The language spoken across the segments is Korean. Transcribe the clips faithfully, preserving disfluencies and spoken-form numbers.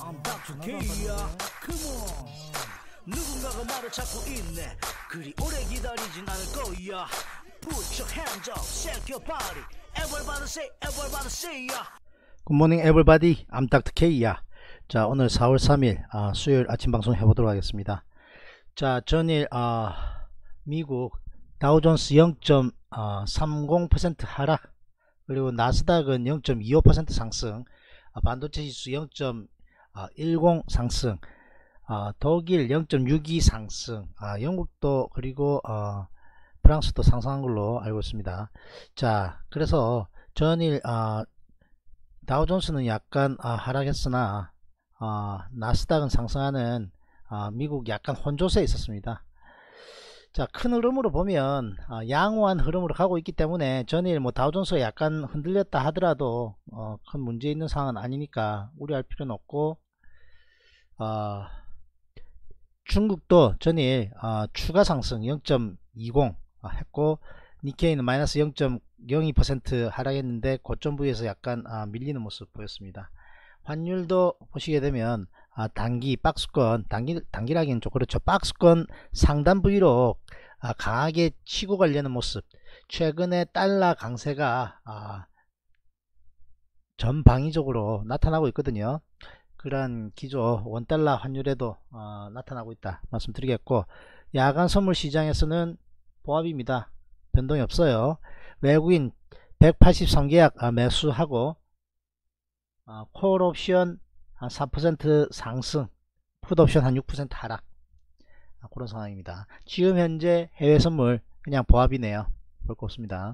I'm 닥터 K야. Come on. 누군가가 말을 찾고 있네. 그리 오래 기다리진 않을 거야. Put your hands up, shake your body. Everybody say, everybody say ya. Good morning everybody. I'm 닥터 K야. 자, 오늘 사월 삼일 아, 수요일 아침 방송 해보도록 하겠습니다. 자, 전일 아, 미국 다우존스 영 점 삼십 퍼센트 하락, 그리고 나스닥은 영 점 이오 퍼센트 상승, 아, 반도체 지수 영 점 일공 상승, 아, 독일 영 점 육이 상승, 아, 영국도 그리고 어, 프랑스도 상승한 걸로 알고 있습니다. 자, 그래서 전일 아, 다우존스는 약간 아, 하락했으나 아, 나스닥은 상승하는 아, 미국 약간 혼조세에 있었습니다. 자, 큰 흐름으로 보면 아, 양호한 흐름으로 가고 있기 때문에 전일 뭐 다우존스가 약간 흔들렸다 하더라도 어, 큰 문제 있는 상황은 아니니까 우려할 필요는 없고, 어, 중국도 전일 어, 추가 상승 영 점 이십 어, 했고, 니케이는 마이너스 영 점 영이 퍼센트 하락했는데 고점 부위에서 약간 아, 밀리는 모습 보였습니다. 환율도 보시게 되면 아, 단기 박스권, 단기, 단기라기는 좀 그렇죠. 박스권 상단 부위로 아, 강하게 치고 가려는 모습. 최근에 달러 강세가 아, 전방위적으로 나타나고 있거든요. 그러한 기조 원달러 환율에도 어, 나타나고 있다 말씀드리겠고, 야간 선물 시장에서는 보합입니다. 변동이 없어요. 외국인 백팔십삼 계약 아, 매수하고 어, 콜 옵션 한 사 퍼센트 상승, 풋 옵션 한 육 퍼센트 하락, 아, 그런 상황입니다. 지금 현재 해외 선물 그냥 보합이네요. 볼 거 없습니다.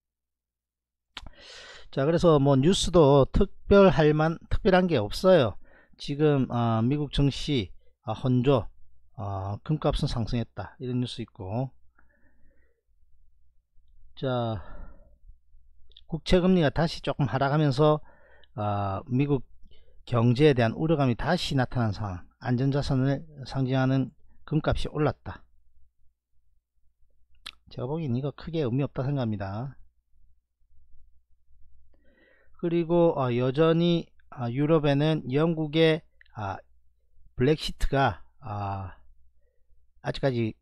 자, 그래서 뭐 뉴스도 특별할 만 특별한 게 없어요. 지금 어, 미국 증시 어, 혼조, 어, 금값은 상승했다 이런 뉴스 있고, 자, 국채금리가 다시 조금 하락하면서 어, 미국 경제에 대한 우려감이 다시 나타난 상황, 안전자산을 상징하는 금값이 올랐다. 제가 보기엔 이거 크게 의미 없다 생각합니다. 그리고 어, 여전히 어, 유럽에는 영국의 아, 블랙시트가 아, 아직까지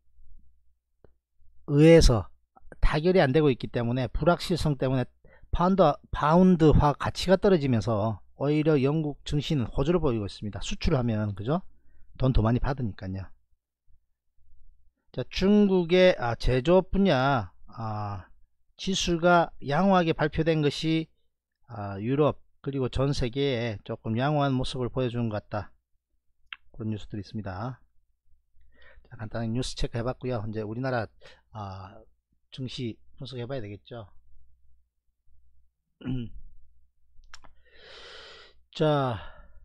의회에서 타결이 안 되고 있기 때문에 불확실성 때문에 파운드, 파운드화 가치가 떨어지면서 오히려 영국 증시는 호조를 보이고 있습니다. 수출을 하면 그죠? 돈 더 많이 받으니까요. 자, 중국의 아, 제조업 분야 아, 지수가 양호하게 발표된 것이 아, 유럽 그리고 전 세계에 조금 양호한 모습을 보여주는 것 같다, 그런 뉴스들이 있습니다. 자, 간단하게 뉴스 체크 해봤고요. 이제 우리나라 아, 증시 분석해 봐야 되겠죠. 자,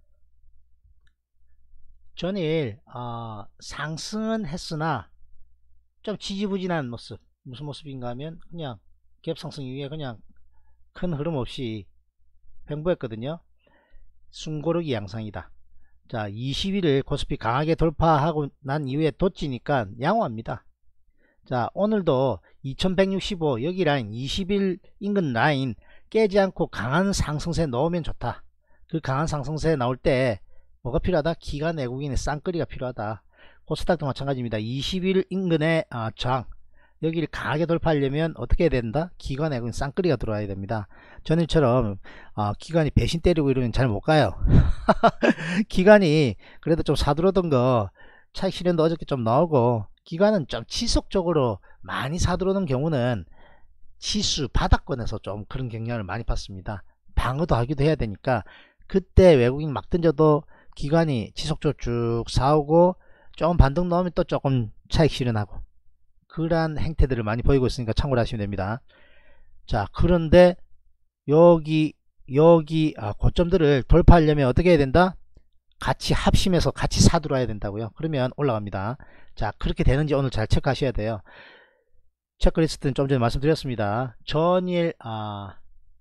전일 어, 상승은 했으나 좀 지지부진한 모습. 무슨 모습인가 하면 그냥 갭상승 이후에 그냥 큰 흐름 없이 횡보했거든요. 숨고르기 양상이다. 자, 이십 일을 코스피 강하게 돌파하고 난 이후에 돋지니까 양호합니다. 자, 오늘도 이천백육십오 여기 라인, 이십 일 인근 라인 깨지 않고 강한 상승세 넣으면 좋다. 그 강한 상승세 나올 때 뭐가 필요하다? 기관 외국인의 쌍끌이가 필요하다. 코스닥도 마찬가지입니다. 이십 일 인근의 어, 저항, 여기를 강하게 돌파하려면 어떻게 해야 된다? 기관 외국인 쌍끌이가 들어와야 됩니다. 전일처럼 어, 기관이 배신 때리고 이러면 잘 못 가요. 기관이 그래도 좀 사들어던 거 차익 실현도 어저께 좀 나오고, 기관은 좀 지속적으로 많이 사들어오는 경우는 지수 바닥권에서 좀 그런 경향을 많이 봤습니다. 방어도 하기도 해야 되니까 그때 외국인 막 던져도 기관이 지속적으로 쭉 사오고 조금 반등 넣으면 또 조금 차익 실현하고, 그러한 행태들을 많이 보이고 있으니까 참고를 하시면 됩니다. 자, 그런데 여기 여기 아, 고점들을 돌파하려면 어떻게 해야 된다? 같이 합심해서 같이 사들어야 된다고요. 그러면 올라갑니다. 자, 그렇게 되는지 오늘 잘 체크하셔야 돼요. 체크리스트는 좀 전에 말씀드렸습니다. 전일 아,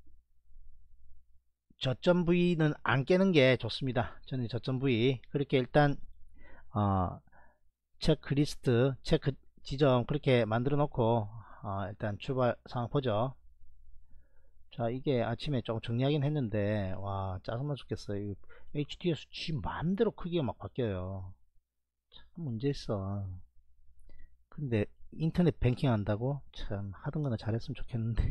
저점 부위는 안 깨는 게 좋습니다. 전일 저점 부위 그렇게 일단 어, 체크리스트 체크 지점 그렇게 만들어 놓고 어, 일단 출발 상황 보죠. 자, 이게 아침에 좀 정리하긴 했는데 와 짜증나 죽겠어요. 에이치티에스 지 마음대로 크기가 막 바뀌어요. 참 문제 있어. 근데 인터넷 뱅킹 한다고 참 하던 거나 잘했으면 좋겠는데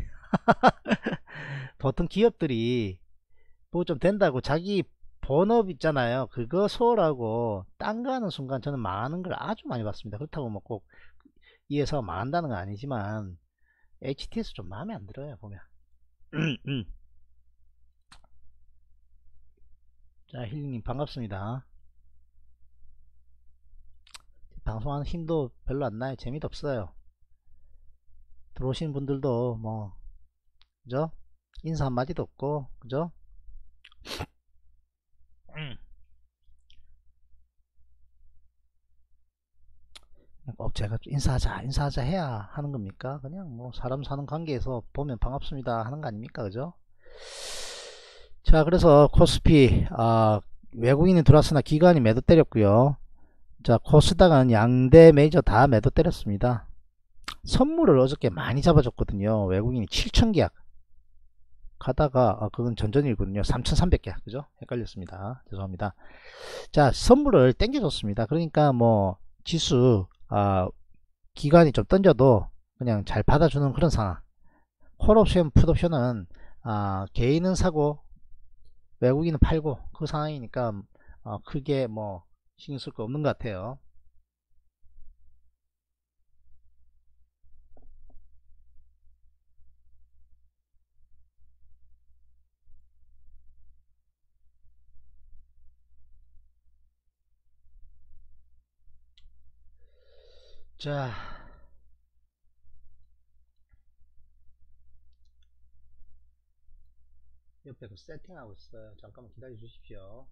보통 기업들이 뭐 좀 된다고 자기 본업 있잖아요, 그거 소홀하고 딴 거 하는 순간 저는 망하는 걸 아주 많이 봤습니다. 그렇다고 뭐 꼭 이 회사가 망한다는 건 아니지만 에이치티에스 좀 마음에 안 들어요 보면. 자, 힐링님 반갑습니다. 방송하는 힘도 별로 안 나요. 재미도 없어요. 들어오신 분들도 뭐 그죠? 인사 한마디도 없고 그죠? 꼭 제가 인사하자 인사하자 해야 하는 겁니까? 그냥 뭐 사람 사는 관계에서 보면 반갑습니다 하는 거 아닙니까? 그죠? 자, 그래서 코스피 아, 외국인이 들어왔으나 기관이 매도 때렸고요. 자, 코스닥은 양대 메이저 다 매도 때렸습니다. 선물을 어저께 많이 잡아줬거든요. 외국인이 칠천 계약 가다가 아, 그건 전전이거든요. 삼천삼백 계약 그죠? 헷갈렸습니다. 죄송합니다. 자, 선물을 땡겨줬습니다. 그러니까 뭐 지수 아, 기관이 좀 던져도 그냥 잘 받아주는 그런 상황. 콜옵션 풋옵션은 아, 개인은 사고 외국인은 팔고 그 상황이니까 어, 크게 뭐 신경 쓸 거 없는 것 같아요. 자, 옆에 그 세팅하고 있어요. 잠깐만 기다려 주십시오.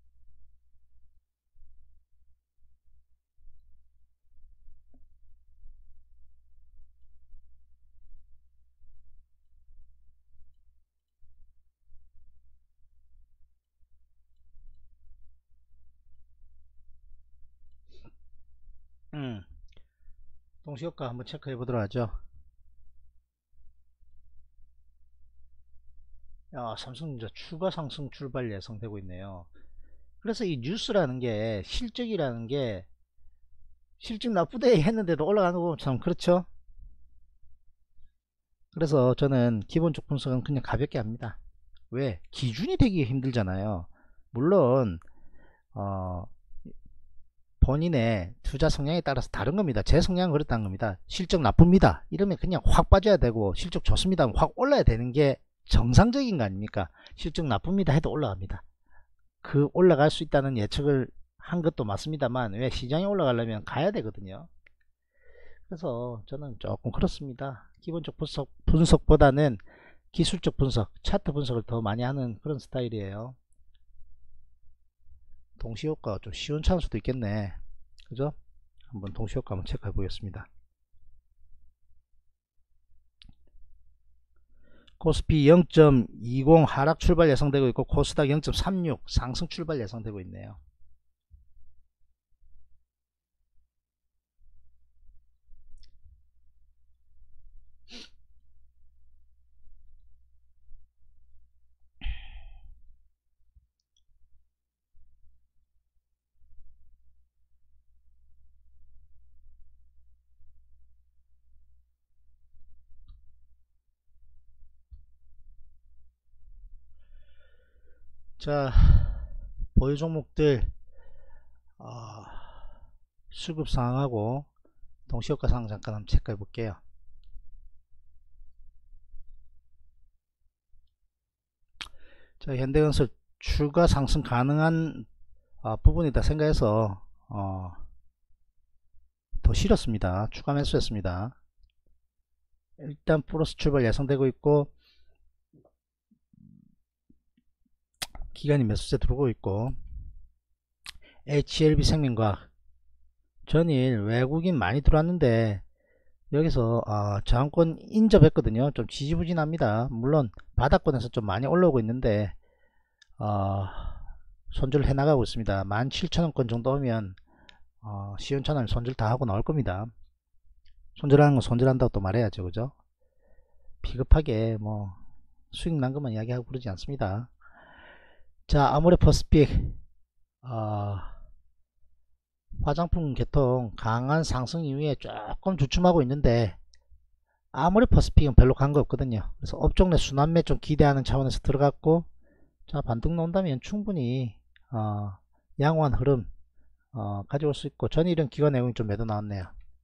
음, 동시효과 한번 체크해 보도록 하죠. 야, 삼성전자 추가 상승 출발 예상되고 있네요. 그래서 이 뉴스라는 게 실적이라는 게 실적 나쁘대 했는데도 올라가는 거 참 그렇죠. 그래서 저는 기본적 분석은 그냥 가볍게 합니다. 왜? 기준이 되기 힘들잖아요. 물론 어, 본인의 투자 성향에 따라서 다른 겁니다. 제 성향은 그렇다는 겁니다. 실적 나쁩니다 이러면 그냥 확 빠져야 되고, 실적 좋습니다 확 올라야 되는 게 정상적인 거 아닙니까? 실적 나쁩니다 해도 올라갑니다. 그 올라갈 수 있다는 예측을 한 것도 맞습니다만 왜 시장이 올라가려면 가야 되거든요. 그래서 저는 조금 그렇습니다. 기본적 분석, 분석보다는 기술적 분석, 차트 분석을 더 많이 하는 그런 스타일이에요. 동시효과가 좀 시원찮을 수도 있겠네. 그죠? 한번 동시효과 한번 체크해 보겠습니다. 코스피 영 점 이십 하락 출발 예상되고 있고, 코스닥 영 점 삼육 상승 출발 예상되고 있네요. 자, 보유 종목들 어, 수급 상황하고 동시효과 상황 잠깐 한번 체크해 볼게요. 자, 현대건설 추가 상승 가능한 어, 부분이다 생각해서 어, 더 실었습니다. 추가 매수했습니다. 일단 플러스 출발 예상되고 있고, 기간이 매수세 들어오고 있고, 에이치엘비 생명과학 전일 외국인 많이 들어왔는데 여기서 어, 저항권 인접했거든요. 좀 지지부진합니다. 물론 바닥권에서 좀 많이 올라오고 있는데 어, 손절 해나가고 있습니다. 만 칠천 원권 정도 오면 어, 시원찮으면 손절 다 하고 나올 겁니다. 손절하는 건 손절한다고 또 말해야죠. 그죠? 비겁하게 뭐 수익 난 것만 이야기하고 그러지 않습니다. 자, 아모레퍼시픽 어, 화장품 계통 강한 상승 이후에 조금 주춤하고 있는데 아모레퍼시픽은 별로 간 거 없거든요. 그래서 업종 내 순환매 좀 기대하는 차원에서 들어갔고, 자, 반등 나온다면 충분히 어, 양호한 흐름 어, 가져올 수 있고, 전일은 기관 내용이 좀 매도 나왔네요.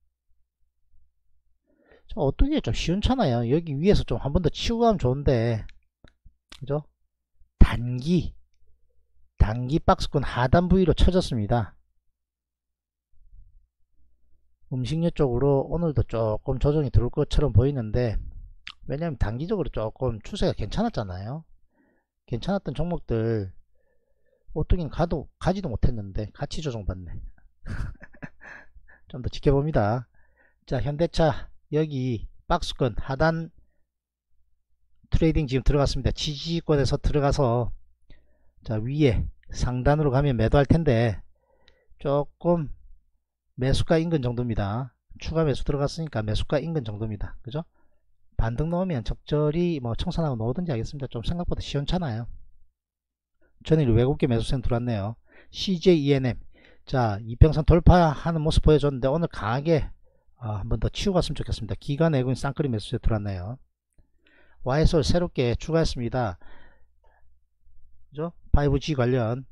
자, 어떻게 좀 시원찮아요. 여기 위에서 좀 한 번 더 치고 가면 좋은데, 그죠? 단기 단기 박스권 하단 부위로 쳐졌습니다. 음식료 쪽으로 오늘도 조금 조정이 들어올 것처럼 보이는데, 왜냐면 단기적으로 조금 추세가 괜찮았잖아요. 괜찮았던 종목들 오뚜기는 가도 가지도 못했는데 같이 조정받네. 좀 더 지켜봅니다. 자, 현대차 여기 박스권 하단 트레이딩 지금 들어갔습니다. 지지권에서 들어가서 자, 위에 상단으로 가면 매도할 텐데 조금 매수가 인근 정도입니다. 추가 매수 들어갔으니까 매수가 인근 정도입니다. 그죠? 반등 넣으면 적절히 뭐 청산하고 넣으든지 하겠습니다. 좀 생각보다 시원찮아요. 전일 외국계 매수세는 들어왔네요. 씨제이이엔엠 자, 이평선 돌파하는 모습 보여줬는데 오늘 강하게 어, 한번 더 치고 갔으면 좋겠습니다. 기관 외국인 쌍끌이 매수세 들어왔네요. 와이에스올 새롭게 추가했습니다. 그죠? 파이브지 관련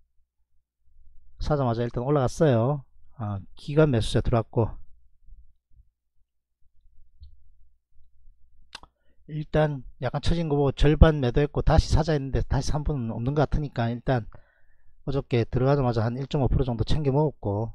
사자마자 일단 올라갔어요. 어, 기관 매수세 들어왔고, 일단 약간 처진 거 보고 절반 매도했고 다시 사자 했는데 다시 삼 분은 없는 것 같으니까 일단 어저께 들어가자마자 한 일 점 오 퍼센트 정도 챙겨 먹었고,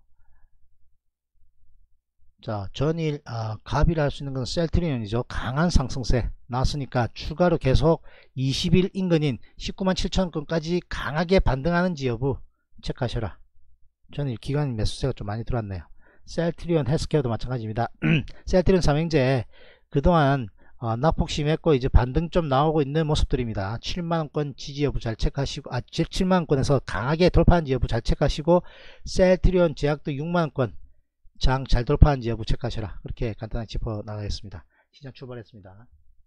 자, 전일 아, 갑이라 할 수 있는 건 셀트리온이죠. 강한 상승세 나왔으니까 추가로 계속 이십 일 인근인 십구만 칠천 건까지 강하게 반등하는지 여부 체크하셔라. 전일 기관 매수세가 좀 많이 들어왔네요. 셀트리온 헬스케어도 마찬가지입니다. 셀트리온 삼형제 그동안 어, 낙폭 심했고 이제 반등 좀 나오고 있는 모습들입니다. 칠만원권 지지 여부 잘 체크하시고, 아 칠만원권에서 강하게 돌파한지 여부 잘 체크하시고, 셀트리온 제약도 육만원권 장 잘 돌파한지 여부 체크하셔라. 그렇게 간단하게 짚어 나가겠습니다. 시장 출발했습니다.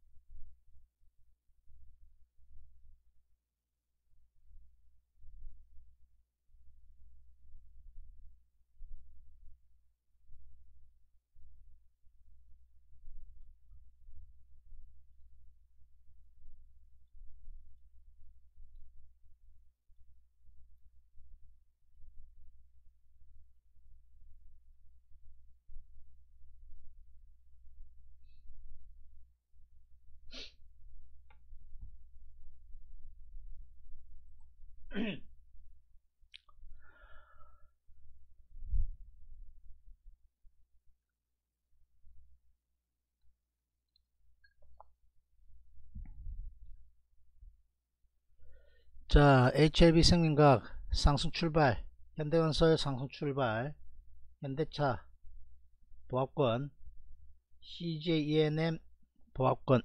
자, 에이치엘비 생명과학 상승 출발, 현대건설 상승 출발, 현대차 보합권, 씨제이이엔엠 보합권,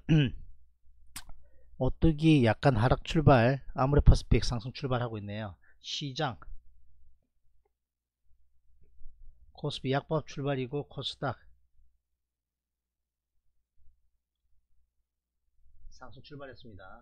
오뚜기 약간 하락 출발, 아모레퍼시픽 상승 출발하고 있네요. 시장 코스피 약보합 출발이고 코스닥 상승 출발했습니다.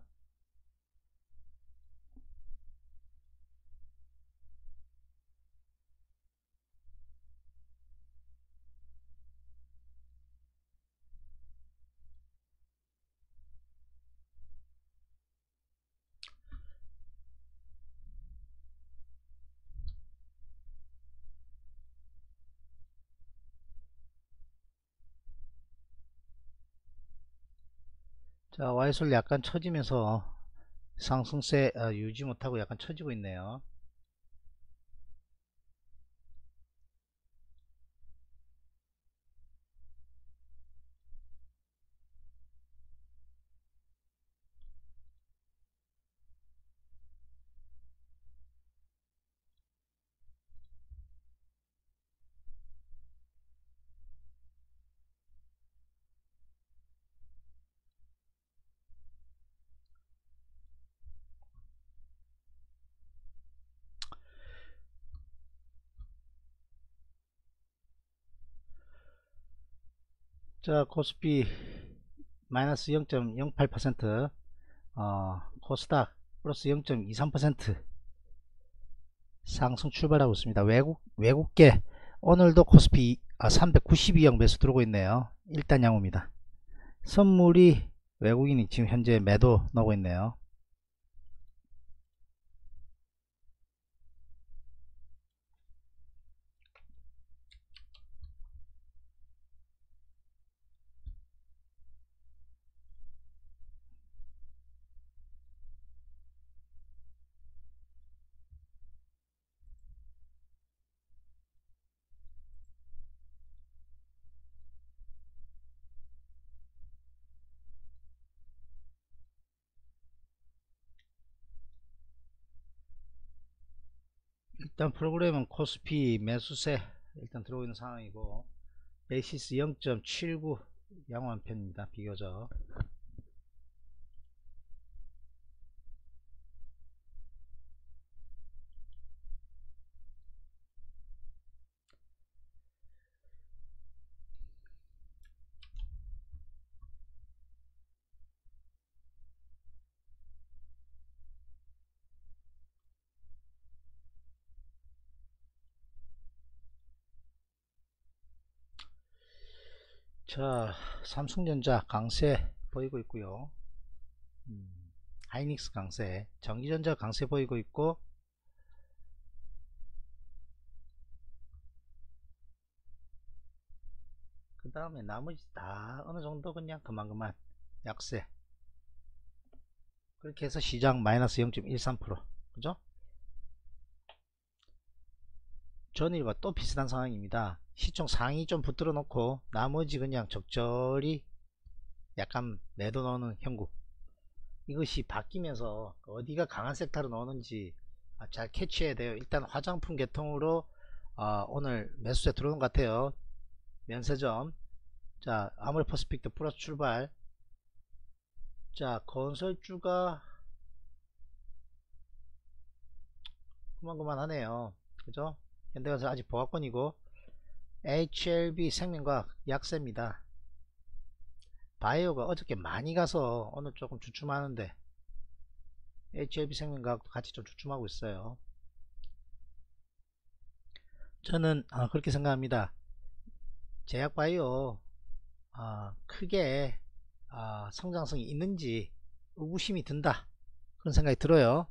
자, 와이솔 약간 처지면서 상승세 어, 유지 못하고 약간 처지고 있네요. 자, 코스피 마이너스 영 점 영팔 퍼센트, 어, 코스닥 플러스 영 점 이삼 퍼센트 상승 출발하고 있습니다. 외국, 외국계 오늘도 코스피 아, 삼백구십이 형 매수 들어오고 있네요. 일단 양호입니다. 선물이 외국인이 지금 현재 매도 나오고 있네요. 일단 프로그램은 코스피 매수세 일단 들어오고 있는 상황이고, 베이시스 영 점 칠구 양호한 편입니다. 비교적. 자, 삼성전자 강세 보이고 있고요. 음, 하이닉스 강세, 전기전자 강세 보이고 있고, 그 다음에 나머지 다 어느 정도 그냥 그만 그만 약세. 그렇게 해서 시장 마이너스 영 점 일삼 퍼센트, 그죠? 전일과 또 비슷한 상황입니다. 시총 상위 좀 붙들어 놓고 나머지 그냥 적절히 약간 매도 넣는 형국. 이것이 바뀌면서 어디가 강한 섹터로 넣는지 잘 캐치해야 돼요. 일단 화장품 계통으로 어, 오늘 매수세 들어오는 것 같아요. 면세점. 자, 아모레퍼시픽도 플러스 출발. 자, 건설주가 그만그만 하네요. 그죠? 현대건설 아직 보합권이고, 에이치엘비 생명과학 약세입니다. 바이오가 어저께 많이 가서 오늘 조금 주춤하는데, 에이치엘비 생명과학도 같이 좀 주춤하고 있어요. 저는 아, 그렇게 생각합니다. 제약바이오 아, 크게 아, 성장성이 있는지 의구심이 든다, 그런 생각이 들어요.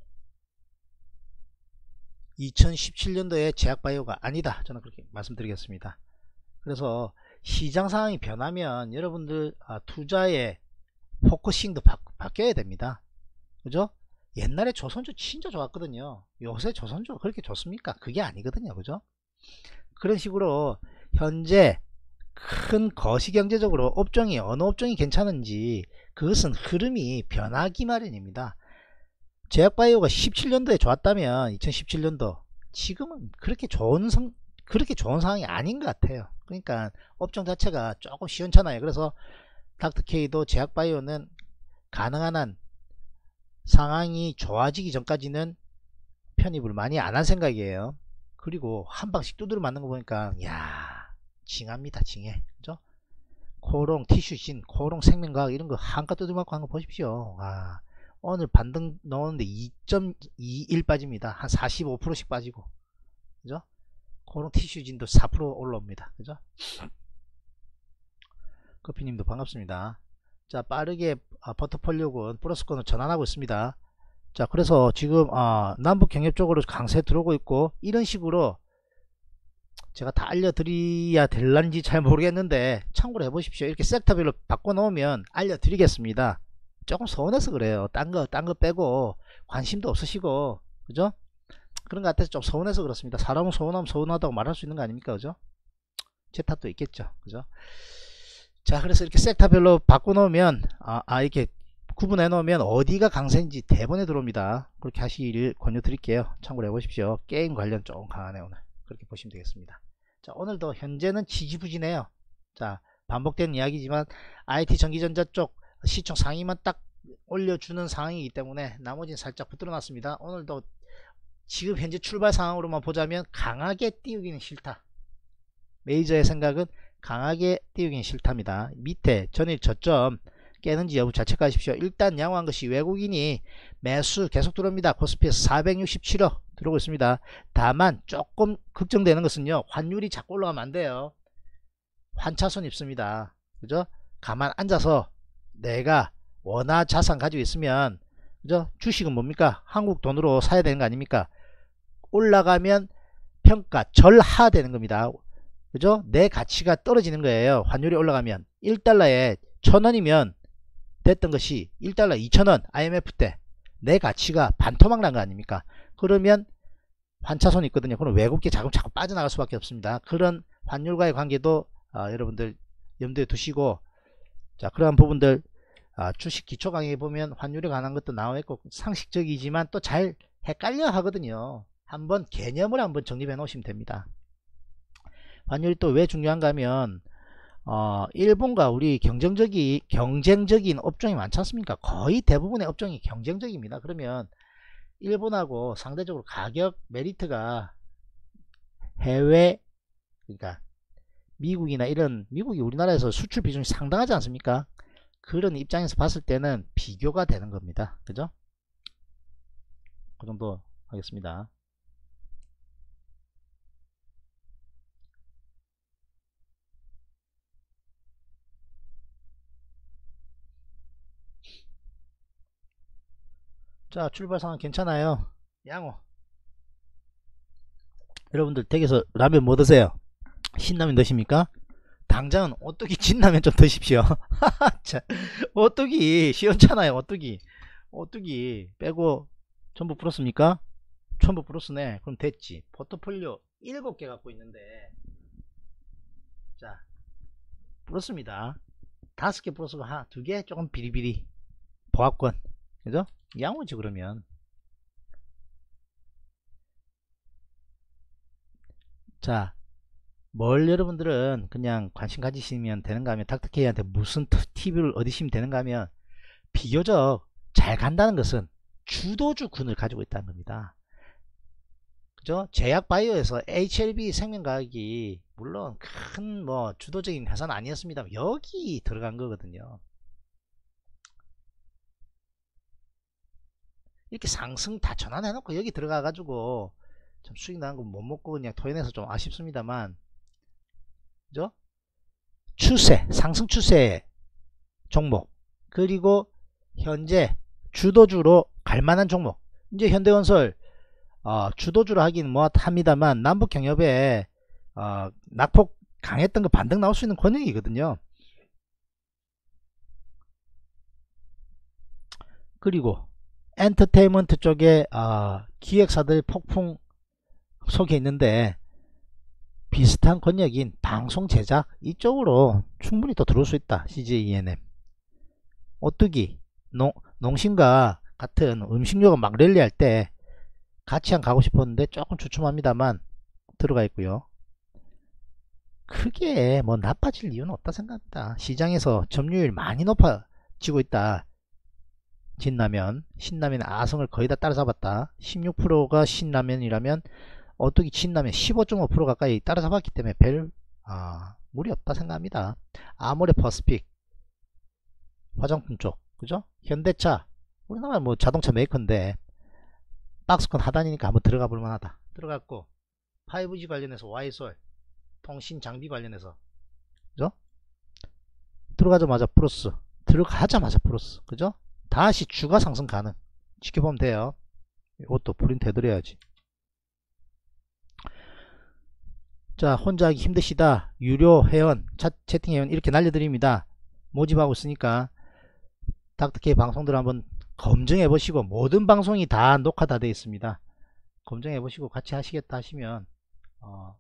이천십칠 년도에 제약바이오가 아니다, 저는 그렇게 말씀드리겠습니다. 그래서 시장 상황이 변하면 여러분들 아, 투자의 포커싱도 바, 바뀌어야 됩니다. 그죠? 옛날에 조선주 진짜 좋았거든요. 요새 조선주가 그렇게 좋습니까? 그게 아니거든요. 그죠? 그런 식으로 현재 큰 거시경제적으로 업종이 어느 업종이 괜찮은지 그것은 흐름이 변하기 마련입니다. 제약바이오가 십칠 년도에 좋았다면 이천십칠 년도 지금은 그렇게 좋은 성, 그렇게 좋은 상황이 아닌 것 같아요. 그러니까 업종 자체가 조금 시원찮아요. 그래서 닥터케이도 제약바이오는 가능한 한 상황이 좋아지기 전까지는 편입을 많이 안 한 생각이에요. 그리고 한 방씩 두드려 맞는 거 보니까 야, 징합니다. 징해. 그죠? 코롱, 티슈신, 코롱 생명과학 이런 거 한가 두드려 맞고 한 거 보십시오. 아, 오늘 반등 넣었는데 이 점 이일 빠집니다. 한 사십오 퍼센트씩 빠지고. 그죠? 코롱 티슈진도 사 퍼센트 올라옵니다. 그죠? 커피님도 반갑습니다. 자, 빠르게 아, 포트폴리오군 플러스권을 전환하고 있습니다. 자, 그래서 지금 아, 남북 경협 쪽으로 강세 들어오고 있고, 이런 식으로 제가 다 알려드려야 될런지 잘 모르겠는데 참고로 해보십시오. 이렇게 섹터별로 바꿔놓으면 알려드리겠습니다. 조금 서운해서 그래요. 딴 거 딴 거 빼고 관심도 없으시고, 그죠? 그런 것 같아서 좀 서운해서 그렇습니다. 사람은 서운하면 서운하다고 말할 수 있는 거 아닙니까? 그죠? 제 탓도 있겠죠. 그죠? 자, 그래서 이렇게 섹터별로 바꿔놓으면 아, 아 이렇게 구분해 놓으면 어디가 강세인지 대본에 들어옵니다. 그렇게 하시길 권유 드릴게요. 참고로 해보십시오. 게임 관련 조금 강하네 오늘. 그렇게 보시면 되겠습니다. 자, 오늘도 현재는 지지부진해요. 자, 반복되는 이야기지만 아이티 전기전자 쪽 시총 상위만 딱 올려주는 상황이기 때문에 나머지는 살짝 붙들어 놨습니다. 오늘도 지금 현재 출발 상황으로만 보자면 강하게 띄우기는 싫다. 메이저의 생각은 강하게 띄우기는 싫답니다. 밑에 전일 저점 깨는지 여부 잘 체크하십시오. 일단 양호한 것이 외국인이 매수 계속 들어옵니다. 코스피에서 사백육십칠억 들어오고 있습니다. 다만 조금 걱정되는 것은요, 환율이 자꾸 올라가면 안 돼요. 환차손 입습니다. 그죠? 가만 앉아서 내가 원화 자산 가지고 있으면, 그죠? 주식은 뭡니까? 한국 돈으로 사야 되는 거 아닙니까? 올라가면 평가 절하 되는 겁니다. 그죠? 내 가치가 떨어지는 거예요. 환율이 올라가면 일 달러에 천 원이면 됐던 것이 일 달러 이천 원, 아이엠에프 때 내 가치가 반토막 난 거 아닙니까? 그러면 환차손이 있거든요. 그럼 외국계 자금 자꾸 빠져나갈 수밖에 없습니다. 그런 환율과의 관계도 아, 여러분들 염두에 두시고, 자, 그러한 부분들 아, 주식 기초 강의에 보면 환율에 관한 것도 나와 있고 상식적이지만 또 잘 헷갈려 하거든요. 한번 개념을 한번 정립해 놓으시면 됩니다. 환율이 또 왜 중요한가 하면 어, 일본과 우리 경쟁적이, 경쟁적인 업종이 많지 않습니까? 거의 대부분의 업종이 경쟁적입니다. 그러면 일본하고 상대적으로 가격 메리트가 해외, 그러니까 미국이나 이런, 미국이 우리나라에서 수출 비중이 상당하지 않습니까? 그런 입장에서 봤을 때는 비교가 되는 겁니다. 그죠? 그 정도 하겠습니다. 자, 출발 상황 괜찮아요. 양호. 여러분들 댁에서 라면 뭐 드세요? 신라면 드십니까? 당장은 오뚜기 진라면 좀 드십시오. 자, 오뚜기 시원찮아요. 오뚜기 오뚜기 빼고 전부 풀었습니까? 전부 풀었으네. 그럼 됐지. 포트폴리오 일곱 개 갖고 있는데, 자, 풀었습니다. 다섯 개 풀었으고 한 두 개 조금 비리비리 보합권, 그죠? 양호지. 그러면 자, 뭘 여러분들은 그냥 관심 가지시면 되는가 하면, 닥터케이한테 무슨 팁을 얻으시면 되는가 하면, 비교적 잘 간다는 것은 주도주군을 가지고 있다는 겁니다. 그죠? 제약바이오에서 에이치엘비 생명과학이 물론 큰 뭐 주도적인 회사는 아니었습니다. 여기 들어간 거거든요. 이렇게 상승 다 전환해놓고 여기 들어가 가지고 좀 수익 나는 거 못 먹고 그냥 토해내서 좀 아쉽습니다만, 그죠? 추세, 상승 추세의 종목, 그리고 현재 주도주로 갈만한 종목. 이제 현대건설 어, 주도주로 하긴 뭐 합니다만, 남북경협에 어, 낙폭 강했던 거 반등 나올 수 있는 권역이거든요. 그리고 엔터테인먼트 쪽에 어, 기획사들 폭풍 속에 있는데, 비슷한 권역인 방송 제작 이쪽으로 충분히 또 들어올 수 있다. 씨제이이엔엠, 오뚜기, 농, 농심과 같은 음식료가 막 랠리할 때 같이 한 가고 싶었는데 조금 주춤합니다만 들어가 있고요. 크게 뭐 나빠질 이유는 없다 생각합니다. 시장에서 점유율 많이 높아지고 있다. 진라면, 신라면 아성을 거의 다 따라잡았다. 십육 퍼센트가 신라면이라면 오뚜기 진라면 십오 점 오 퍼센트 가까이 따라잡았기 때문에 별 아, 무리 없다 생각합니다. 아모레 퍼스픽 화장품 쪽, 그죠? 현대차, 우리나라 뭐 자동차 메이커인데 박스권 하단이니까 한번 들어가 볼 만하다. 들어갔고, 파이브지 관련해서 와이솔 통신 장비 관련해서, 그죠? 들어가자마자 플러스, 들어가자마자 플러스, 그죠? 다시 주가 상승 가능. 지켜보면 돼요. 이것도 프린트 해드려야지. 자, 혼자 하기 힘드시다. 유료 회원, 차, 채팅 회원 이렇게 날려드립니다. 모집하고 있으니까 닥터케이 방송들 한번 검증해 보시고, 모든 방송이 다 녹화 다 되어 있습니다. 검증해 보시고 같이 하시겠다 하시면 어,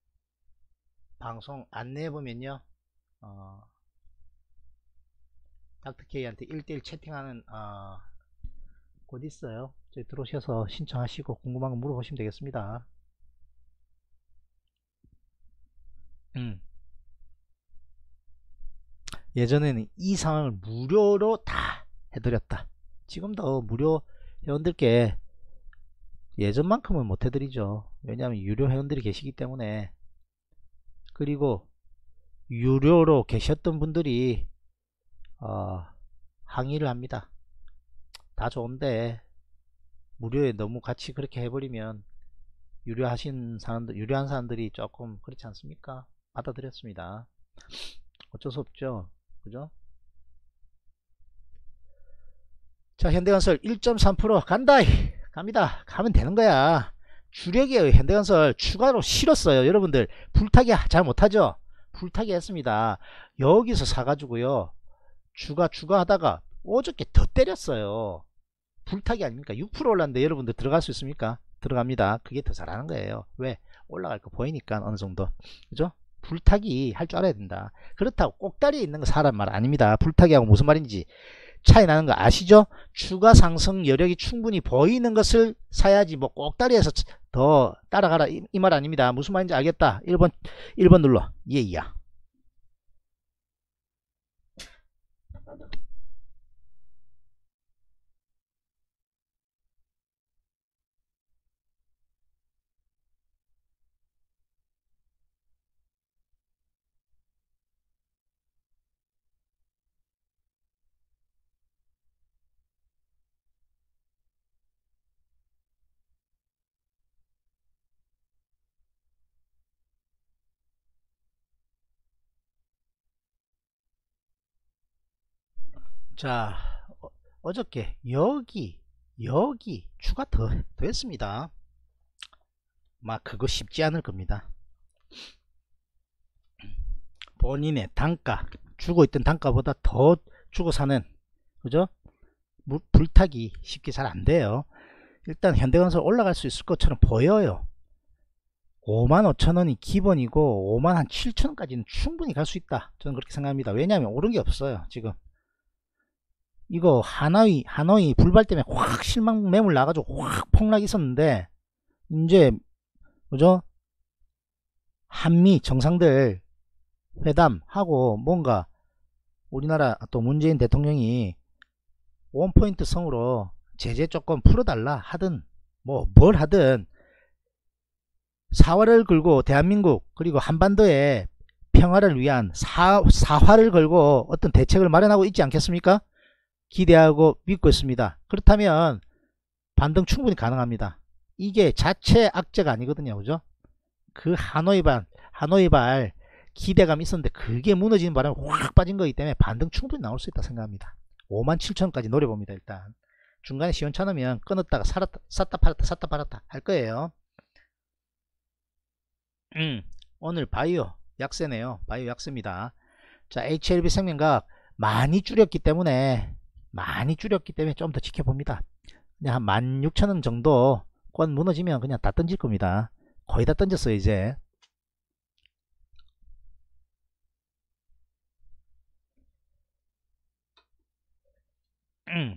방송 안내해 보면요, 어, 닥터케이한테 일 대일 채팅하는 어, 곳 있어요. 저기 들어오셔서 신청하시고 궁금한 거 물어보시면 되겠습니다. 음. 예전에는 이 상황을 무료로 다 해드렸다. 지금도 무료 회원들께 예전만큼은 못 해드리죠. 왜냐하면 유료 회원들이 계시기 때문에. 그리고 유료로 계셨던 분들이 어, 항의를 합니다. 다 좋은데 무료에 너무 같이 그렇게 해버리면 유료하신 사람들, 유료한 사람들이 조금 그렇지 않습니까? 받아들였습니다. 어쩔 수 없죠. 그죠? 자, 현대건설 일 점 삼 퍼센트 간다. 갑니다. 가면 되는 거야. 주력이에요. 현대건설 추가로 실었어요. 여러분들 불타기 잘 못하죠? 불타기 했습니다. 여기서 사가지고요. 주가 주가 하다가 어저께 더 때렸어요. 불타기 아닙니까? 육 퍼센트 올랐는데 여러분들 들어갈 수 있습니까? 들어갑니다. 그게 더 잘하는 거예요. 왜? 올라갈 거 보이니까 어느 정도. 그죠? 불타기 할 줄 알아야 된다. 그렇다고 꼭다리에 있는 거 사란 말 아닙니다. 불타기하고 무슨 말인지 차이 나는 거 아시죠? 추가 상승 여력이 충분히 보이는 것을 사야지 뭐 꼭다리에서 더 따라가라 이 말 아닙니다. 무슨 말인지 알겠다. 일 번 일 번 눌러. 예이야. 자, 어, 어저께 여기 여기 추가 더, 더 했습니다. 막 그거 쉽지 않을 겁니다. 본인의 단가, 주고 있던 단가보다 더 주고 사는, 그죠? 물, 불타기 쉽게 잘 안 돼요. 일단 현대건설 올라갈 수 있을 것처럼 보여요. 오만 오천 원이 기본이고 오만 한 칠천 원까지는 충분히 갈 수 있다. 저는 그렇게 생각합니다. 왜냐하면 오른 게 없어요. 지금 이거 하나의 하노이 불발 때문에 확 실망 매물 나가지고 확 폭락 있었는데 이제 그죠? 한미 정상들 회담하고 뭔가 우리나라 또 문재인 대통령이 원포인트 성으로 제재 조건 풀어달라 하든 뭐 뭘 하든 사활을 걸고 대한민국 그리고 한반도의 평화를 위한 사, 사활을 걸고 어떤 대책을 마련하고 있지 않겠습니까? 기대하고 믿고 있습니다. 그렇다면 반등 충분히 가능합니다. 이게 자체 악재가 아니거든요. 그죠? 그 하노이발 하노이발 기대감이 있었는데 그게 무너지는 바람에 확 빠진 거기 때문에 반등 충분히 나올 수 있다 생각합니다. 오만 칠천 원까지 노려봅니다. 일단 중간에 시원찮으면 끊었다가 살았다, 샀다 팔았다 샀다 팔았다 할 거예요. 음, 오늘 바이오 약세네요. 바이오 약세입니다. 자, 에이치엘비 생명과학 많이 줄였기 때문에 많이 줄였기 때문에 좀 더 지켜봅니다. 그냥 한 만 육천 원 정도 권 무너지면 그냥 다 던질 겁니다. 거의 다 던졌어요 이제. 음.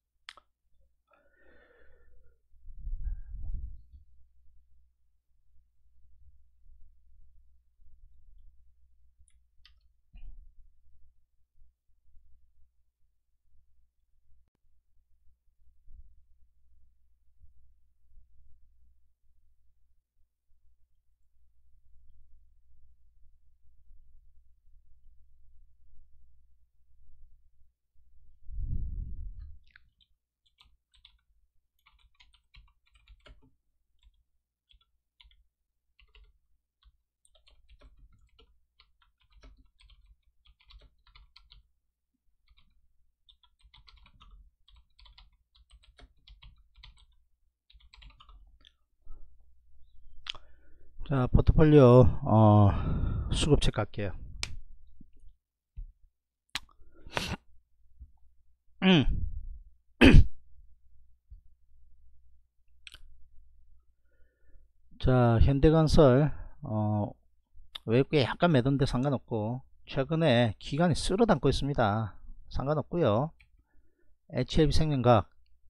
자, 포트폴리오 어, 수급책 갈게요. 음. 자, 현대건설 어, 외국에 약간 매도인데 상관없고 최근에 기간이 쓸어 담고 있습니다. 상관없고요. 에이치엘비 생명과학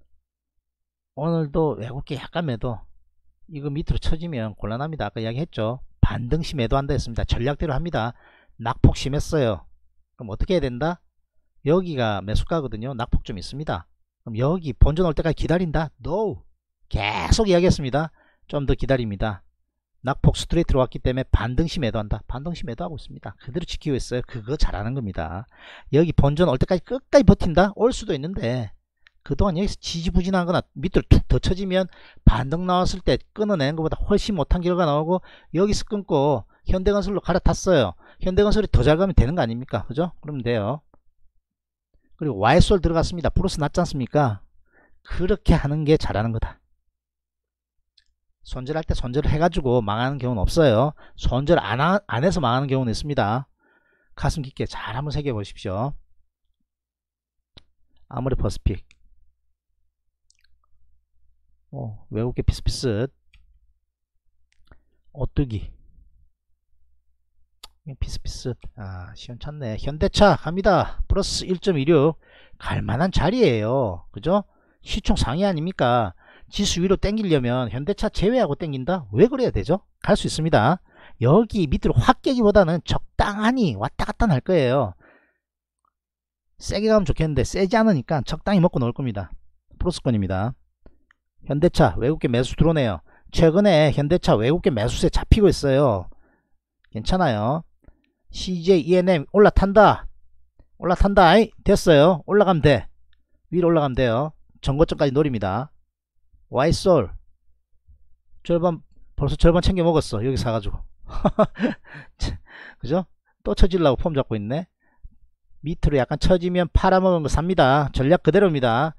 오늘도 외국계 약간 매도, 이거 밑으로 쳐지면 곤란합니다. 아까 이야기했죠. 반등시 매도한다 했습니다. 전략대로 합니다. 낙폭 심했어요. 그럼 어떻게 해야 된다? 여기가 매수가거든요. 낙폭 좀 있습니다. 그럼 여기 본전 올 때까지 기다린다? No. 계속 이야기했습니다. 좀 더 기다립니다. 낙폭 스트레이트로 왔기 때문에 반등시 매도한다. 반등시 매도하고 있습니다. 그대로 지키고 있어요. 그거 잘하는 겁니다. 여기 본전 올 때까지 끝까지 버틴다? 올 수도 있는데 그동안 여기서 지지부진한 거나 밑으로 툭 더 쳐지면 반등 나왔을 때 끊어내는 것보다 훨씬 못한 결과 나오고 여기서 끊고 현대건설로 갈아탔어요. 현대건설이 더 잘 가면 되는 거 아닙니까? 그죠? 그러면 돼요. 그리고 와이솔 들어갔습니다. 플러스 났지 않습니까? 그렇게 하는 게 잘하는 거다. 손절할 때 손절을 해가지고 망하는 경우는 없어요. 손절 안, 하, 안 해서 망하는 경우는 있습니다. 가슴 깊게 잘 한번 새겨 보십시오. 아무리 퍼스픽 어, 외국계 비슷비슷 오뚜기 비슷비슷 아 시원찮네. 현대차 갑니다. 플러스 일 점 이육 갈만한 자리에요. 그죠? 시총 상위 아닙니까? 지수 위로 땡기려면 현대차 제외하고 땡긴다? 왜 그래야 되죠? 갈 수 있습니다. 여기 밑으로 확 깨기보다는 적당하니 왔다 갔다 할 거예요. 세게 가면 좋겠는데 세지 않으니까 적당히 먹고 놓을 겁니다. 플러스권입니다. 현대차 외국계 매수 들어오네요. 최근에 현대차 외국계 매수세 잡히고 있어요. 괜찮아요. 씨제이 이엔엠 올라탄다. 올라탄다. 아이, 됐어요. 올라가면 돼. 위로 올라가면 돼요. 전고점까지 노립니다. 와이솔 절반 벌써 절반 챙겨 먹었어. 여기 사가지고 그죠? 또 쳐지려고 폼 잡고 있네. 밑으로 약간 쳐지면 팔아먹은 거 삽니다. 전략 그대로입니다.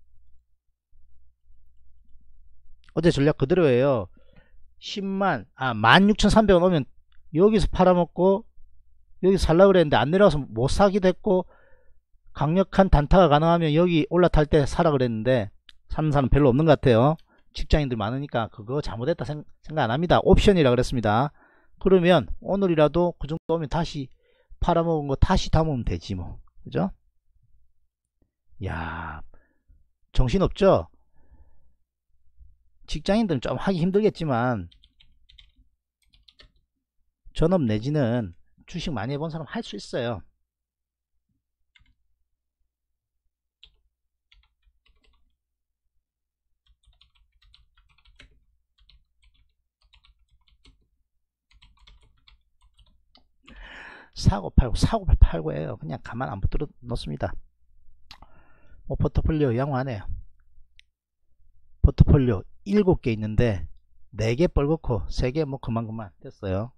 어제 전략 그대로예요. 십만 아 만 육천삼백 원 오면 여기서 팔아먹고 여기서 살려고 그랬는데 안 내려와서 못 사기도 했고 강력한 단타가 가능하면 여기 올라탈 때 사라 그랬는데 사는 사람 별로 없는 것 같아요. 직장인들 많으니까 그거 잘못했다 생, 생각 안합니다. 옵션이라 그랬습니다. 그러면 오늘이라도 그 정도 오면 다시 팔아먹은 거 다시 담으면 되지 뭐. 그죠? 야 정신없죠? 직장인들은 좀 하기 힘들겠지만 전업 내지는 주식 많이 해본 사람 할 수 있어요. 사고 팔고 사고 팔고 해요. 그냥 가만 안 붙들어 놓습니다. 뭐 포트폴리오 양호하네요. 포트폴리오 일곱 개 있는데 네 개 뻘겋고 세 개 뭐 그만 그만 됐어요.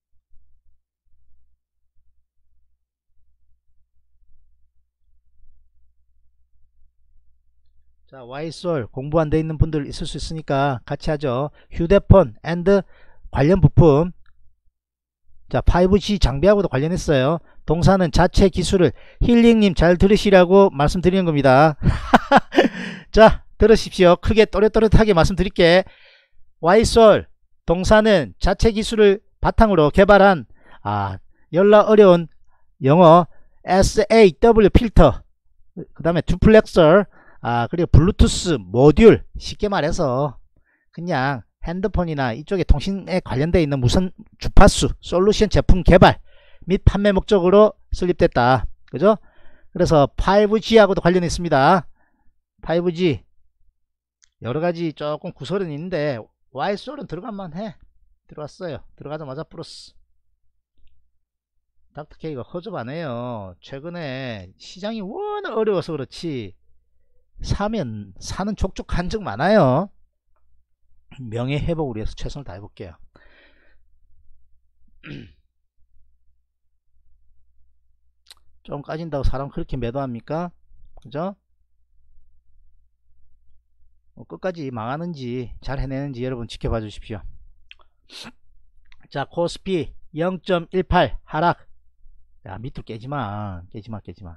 자, 와이솔 공부 안 돼 있는 분들 있을 수 있으니까 같이 하죠. 휴대폰 앤드 관련 부품. 자, 파이브지 장비하고도 관련했어요. 동사는 자체 기술을 힐링님 잘 들으시라고 말씀드리는 겁니다. 자, 들으십시오. 크게 또렷또렷하게 말씀드릴게. 와이솔 동사는 자체 기술을 바탕으로 개발한 아 연락 어려운 영어 에스에이더블유 필터, 그 다음에 듀플렉서, 아 그리고 블루투스 모듈, 쉽게 말해서 그냥 핸드폰이나 이쪽에 통신에 관련되어 있는 무선 주파수 솔루션 제품 개발 및 판매 목적으로 설립됐다. 그죠? 그래서 파이브지하고도 관련이 있습니다. 파이브지 여러가지 조금 구설은 있는데 와이솔은 들어간만 해. 들어왔어요. 들어가자마자 플러스. 닥터케이가 허접 안해요. 최근에 시장이 워낙 어려워서 그렇지 사면 사는 족족 한적 많아요. 명예회복을 위해서 최선을 다해볼게요. 좀 까진다고 사람 그렇게 매도합니까? 그죠? 어, 끝까지 망하는지 잘 해내는지 여러분 지켜봐 주십시오. 자, 코스피 영 점 일팔 하락. 야, 밑으로 깨지마 깨지마 깨지마.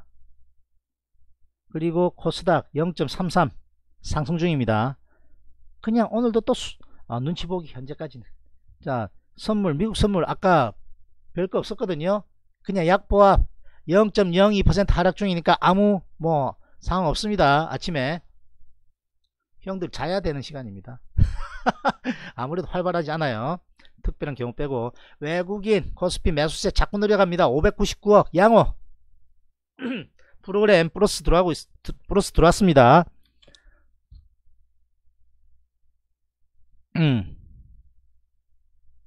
그리고 코스닥 영 점 삼삼 상승 중입니다. 그냥 오늘도 또 수, 아, 눈치 보기 현재까지는. 자, 선물 미국 선물 아까 별거 없었거든요. 그냥 약보합 영 점 영이 퍼센트 하락 중이니까 아무 뭐 상황 없습니다. 아침에 형들 자야 되는 시간입니다. 아무래도 활발하지 않아요. 특별한 경우 빼고. 외국인 코스피 매수세 자꾸 늘어갑니다. 오백구십구억 양호. 프로그램 플러스 들어가고 있, 플러스 들어왔습니다. 음.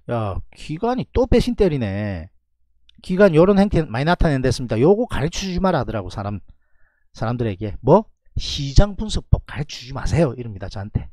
야, 기관이 또 배신 때리네. 기관 요런 행태 많이 나타낸댔습니다. 요거 가르쳐주지 마라 하더라고. 사람 사람들에게. 뭐? 시장 분석법 가르쳐주지 마세요 이럽니다. 저한테.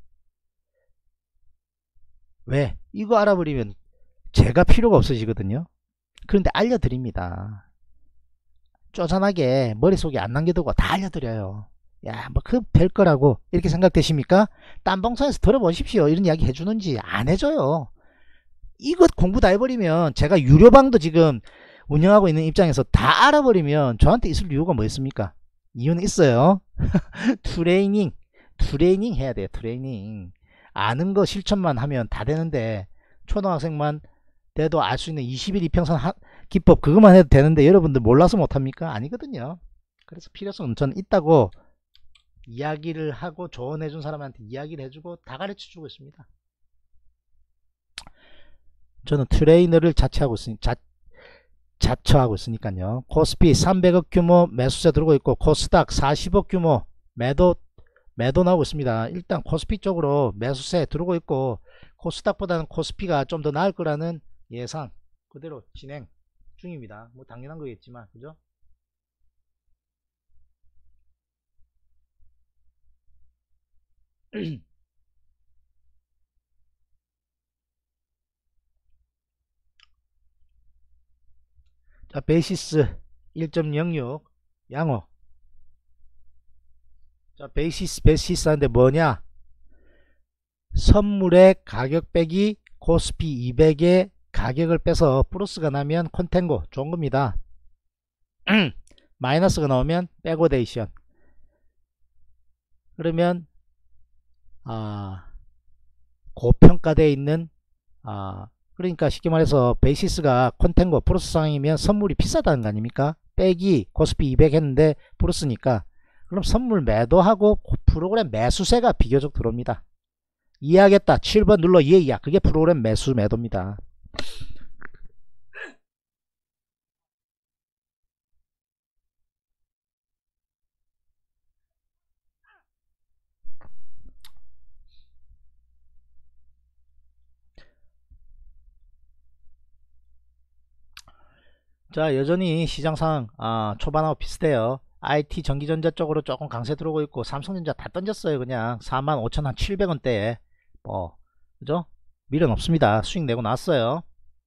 왜? 이거 알아버리면 제가 필요가 없어지거든요. 그런데 알려드립니다. 쪼잔하게 머릿속에 안 남겨두고 다 알려드려요. 야, 뭐 그 별거라고 이렇게 생각되십니까? 딴방송에서 들어보십시오 이런 이야기 해주는지 안 해줘요. 이것 공부 다 해버리면, 제가 유료방도 지금 운영하고 있는 입장에서 다 알아버리면 저한테 있을 이유가 뭐였습니까? 이유는 있어요. 트레이닝 트레이닝 해야 돼요. 트레이닝. 아는 거 실천만 하면 다 되는데, 초등학생만 돼도 알 수 있는 이십 일 이평선 하, 기법 그것만 해도 되는데 여러분들 몰라서 못합니까? 아니거든요. 그래서 필요성은 저는 있다고 이야기를 하고, 조언해준 사람한테 이야기를 해주고 다 가르쳐주고 있습니다. 저는 트레이너를 자처하고 있으니, 자, 자처하고 있으니까요. 코스피 삼백억 규모 매수세 들어오고 있고, 코스닥 사십억 규모 매도 매도 나오고 있습니다. 일단 코스피 쪽으로 매수세 들어오고 있고, 코스닥보다는 코스피가 좀 더 나을 거라는 예상 그대로 진행 중입니다. 뭐 당연한 거겠지만, 그죠? 자, 베이시스 일 점 영육 양호. 자, 베이시스 베이시스 하는데 뭐냐? 선물의 가격 빼기 코스피 이백의 가격을 빼서 플러스가 나면 콘텐고 좋은 겁니다. 마이너스가 나오면 백오데이션. 그러면 아, 고평가되어 있는, 아, 그러니까 쉽게 말해서 베이시스가 콘텐고 플러스 상황이면 선물이 비싸다는 거 아닙니까? 빼기 코스피 이백 했는데 플러스니까, 그럼 선물 매도하고 프로그램 매수세가 비교적 들어옵니다. 이해하겠다. 칠 번 눌러 이해야. 그게 프로그램 매수 매도입니다. 자, 여전히 시장 상황 아, 초반하고 비슷해요. 아이티 전기전자 쪽으로 조금 강세 들어오고 있고, 삼성전자 다 던졌어요. 그냥 사만 오천칠백 원대에 뭐, 그죠? 미련 없습니다. 수익 내고 나왔어요.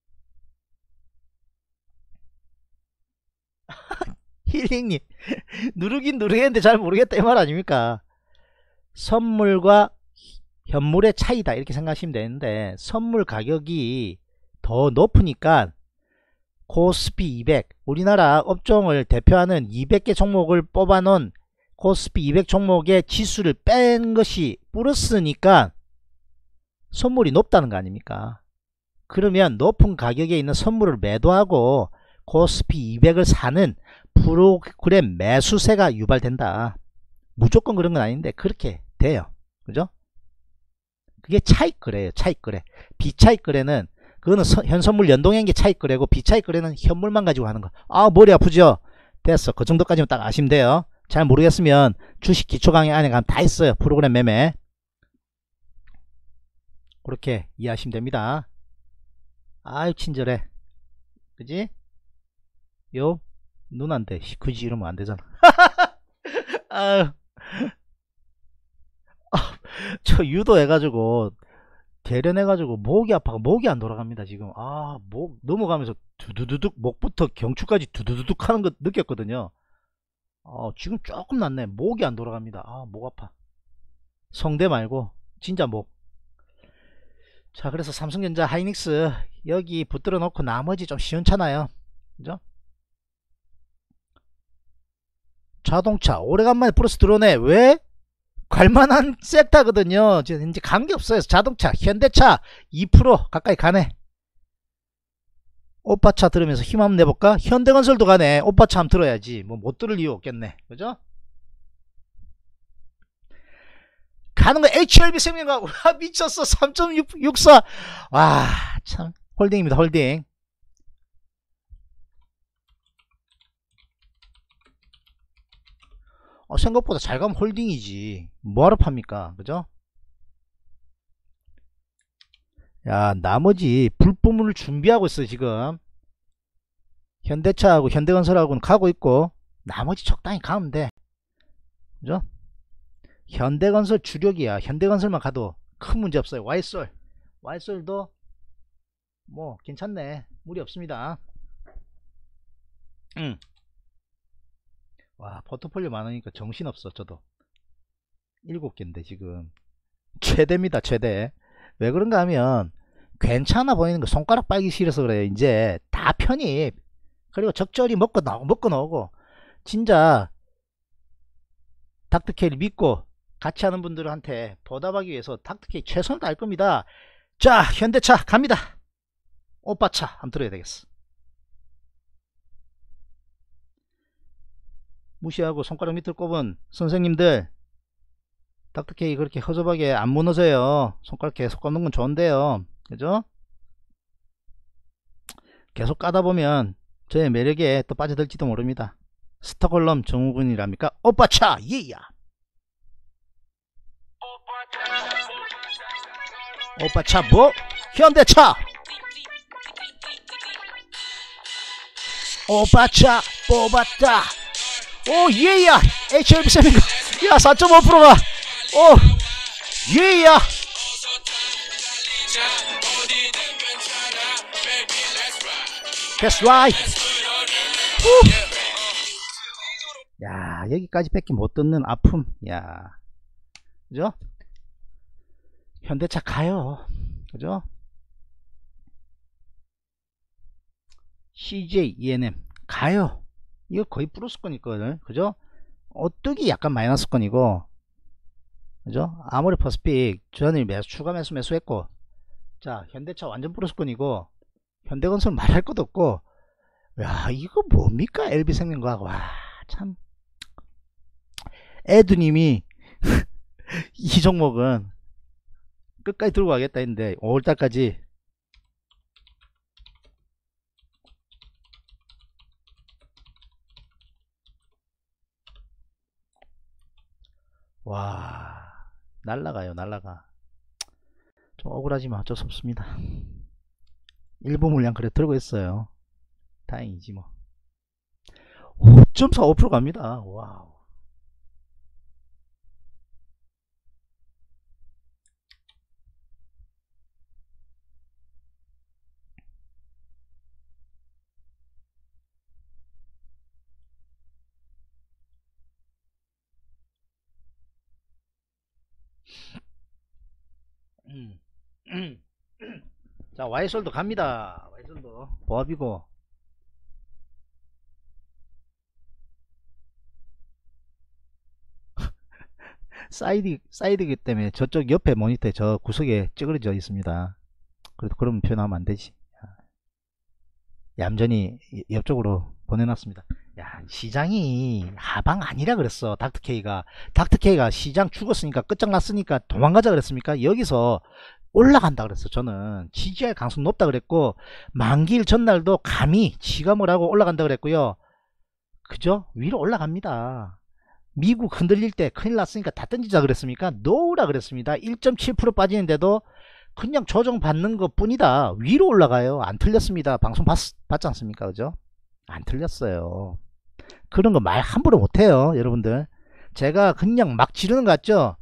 힐링님 누르긴 누르겠는데 잘 모르겠다 이 말 아닙니까? 선물과 현물의 차이다 이렇게 생각하시면 되는데, 선물 가격이 더 높으니까 코스피 이백, 우리나라 업종을 대표하는 이백 개 종목을 뽑아 놓은 코스피 이백 종목의 지수를 뺀 것이 플러스니까 선물이 높다는 거 아닙니까? 그러면 높은 가격에 있는 선물을 매도하고 코스피 이백을 사는 프로그램 매수세가 유발된다. 무조건 그런 건 아닌데 그렇게 돼요. 그죠? 그게 차익거래예요. 차익거래. 비차익거래는, 그거는 서, 현선물 연동형의 차익거래고, 비차익거래는 현물만 가지고 하는 거. 아, 머리 아프죠? 됐어. 그 정도까지만 딱 아시면 돼요. 잘 모르겠으면 주식 기초 강의 안에 가면 다 있어요. 프로그램 매매. 그렇게 이해하시면 됩니다. 아유 친절해. 그지? 요 눈 안 돼. 굳이 이러면 안 되잖아. 아유. 저 유도해가지고 대련해가지고 목이 아파가 목이 안 돌아갑니다 지금. 아, 목 넘어가면서 두두두둑, 목부터 경추까지 두두두둑 하는 거 느꼈거든요. 어, 지금 조금 낫네. 목이 안 돌아갑니다. 아, 목 아파. 성대 말고 진짜 목. 자, 그래서 삼성전자, 하이닉스 여기 붙들어 놓고 나머지 좀 시원찮아요. 그죠? 자동차 오래간만에 플러스 들어오네. 왜? 갈만한 섹터거든요. 이제 관계없어요. 자동차, 현대차 이 퍼센트 가까이 가네. 오빠차 들으면서 힘 한번 내볼까? 현대건설도 가네. 오빠차 한번 들어야지. 뭐 못 들을 이유 없겠네. 그죠? 가는 거 에이치엘비 생명과 와 미쳤어. 삼 점 육사. 와 참 홀딩입니다. 홀딩. 어, 생각보다 잘 가면 홀딩이지. 뭐하러 팝니까? 그죠? 야, 나머지 불법문을 준비하고 있어 지금. 현대차하고 현대건설하고는 가고 있고 나머지 적당히 가면 돼. 그죠? 현대건설 주력이야. 현대건설만 가도 큰 문제 없어요. 와이솔 와이솔도 뭐 괜찮네. 무리 없습니다. 응. 와, 포트폴리오 많으니까 정신없어 저도. 일곱 개인데 지금 최대입니다. 최대. 왜 그런가 하면 괜찮아 보이는 거 손가락 빨기 싫어서 그래요. 이제 다 편입. 그리고 적절히 먹고 나오고 먹고 나오고 진짜 닥터케이를 믿고 같이 하는 분들한테 보답하기 위해서 닥터케이 최선을 다할 겁니다. 자, 현대차 갑니다. 오빠차 한번 들어야 되겠어. 무시하고 손가락 밑을 꼽은 선생님들, 닥터케이 그렇게 허접하게 안 무너져요. 손가락 계속 꼽는 건 좋은데요. 그죠? 계속 까다 보면 저의 매력에 또 빠져들지도 모릅니다. 스톡홀름 정우군이랍니까? 오빠차 예야. 오빠차 뭐? 현대차. 오빠차 뽑았다. 오 예야. 에이치엘비 쌤인가? 야 사 점 오 퍼센트가 오 예야. That's right. 후. 야 여기까지 밖에 못 듣는 아픔. 야 그죠? 현대차 가요. 그죠? 씨제이 이엔엠 가요. 이거 거의 플러스권 있거든. 그죠? 오뚜기 약간 마이너스권이고, 그죠? 아모레 퍼스픽 주한이 매수 추가 매수 매수했고, 자 현대차 완전 플러스권이고, 현대건설 말할 것도 없고, 야 이거 뭡니까 엘비생명과학. 와 참 에두님이 이 종목은 끝까지 들고 가겠다 했는데 오월달까지 와 날라가요. 날라가. 좀 억울하지만 어쩔 수 없습니다. 일부 물량 그래 들고 있어요. 다행이지 뭐. 오 점 사오 퍼센트 갑니다. 와우. 음. 자 와이솔도 갑니다. 와이솔도 보합이고. 사이드 사이드기 때문에 저쪽 옆에 모니터에 저 구석에 찌그러져 있습니다. 그래도 그런 표현하면 안 되지. 얌전히 옆쪽으로 보내놨습니다. 야 시장이 하방 아니라 그랬어. 닥터케이가 닥터케이가 시장 죽었으니까 끝장났으니까 도망가자 그랬습니까? 여기서 올라간다 그랬어. 저는 지지알 강성 높다 그랬고, 만기일 전날도 감히 지가 뭐라고 올라간다 그랬고요. 그죠? 위로 올라갑니다. 미국 흔들릴 때 큰일 났으니까 다 던지자 그랬습니까? 놓으라 그랬습니다. 일 점 칠 퍼센트 빠지는데도 그냥 조정받는 것 뿐이다. 위로 올라가요. 안 틀렸습니다. 방송 봤, 봤지 않습니까? 그죠? 안 틀렸어요. 그런 거 말 함부로 못해요. 여러분들. 제가 그냥 막 지르는 거 같죠?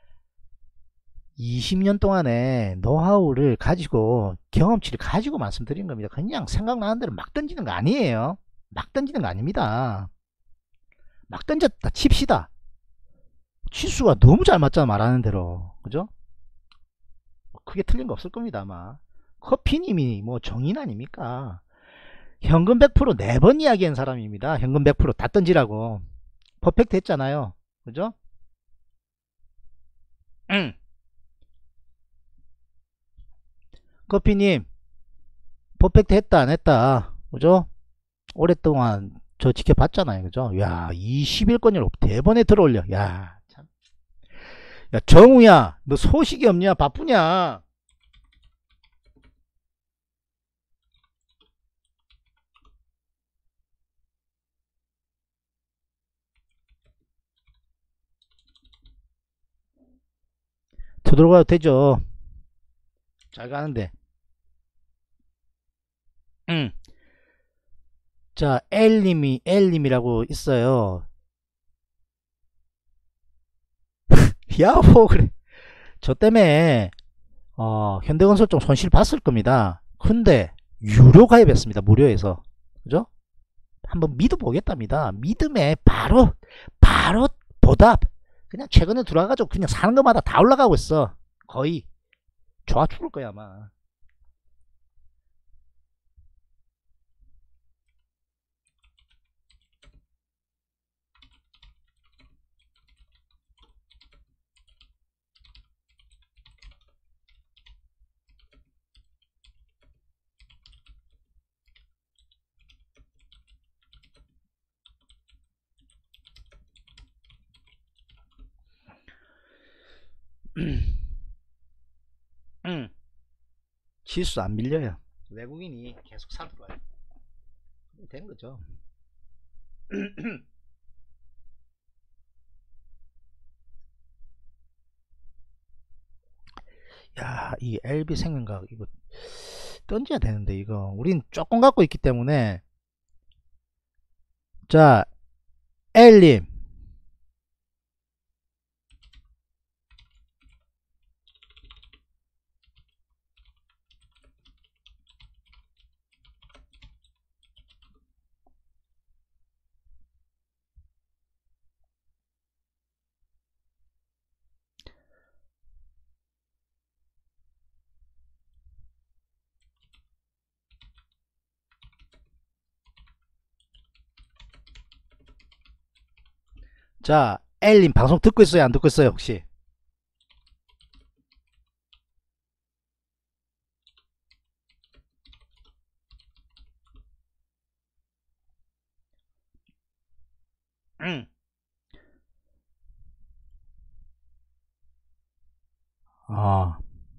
이십 년 동안의 노하우를 가지고, 경험치를 가지고 말씀드린 겁니다. 그냥 생각나는 대로 막 던지는 거 아니에요. 막 던지는 거 아닙니다. 막 던졌다 칩시다. 치수가 너무 잘 맞잖아. 말하는 대로. 그죠? 크게 틀린 거 없을 겁니다. 아마 커피님이 뭐 정인 아닙니까? 현금 백 퍼센트 네 번 이야기한 사람입니다. 현금 백 퍼센트 다 던지라고. 퍼펙트 했잖아요. 그죠? 응. 커피님 퍼펙트 했다 안 했다. 그죠? 오랫동안 저 지켜봤잖아요. 그죠? 야 이십 일권을 대번에 들어올려. 야 참. 야 정우야 너 소식이 없냐? 바쁘냐? 되돌아가도 되죠. 잘 가는데. 응. 자, L님이, L님이라고 있어요. 야호, 그래. 저 때문에, 어, 현대건설 좀 손실 봤을 겁니다. 근데, 유료 가입했습니다. 무료에서. 그죠? 한번 믿어보겠답니다. 믿음에 바로, 바로 보답. 그냥 최근에 들어와가지고 그냥 사는 것마다 다 올라가고 있어. 거의. 좋아 죽을 거야, 아마. 응. 실수 안 밀려요. 외국인이 계속 사러 들어와요. 된 거죠. 야, 이 엘비 생명각 이거 던져야 되는데 이거 우린 조금 갖고 있기 때문에. 자, 엘님. 자, 엘님 방송 듣고 있어요, 안 듣고 있어요, 혹시? 응. 아,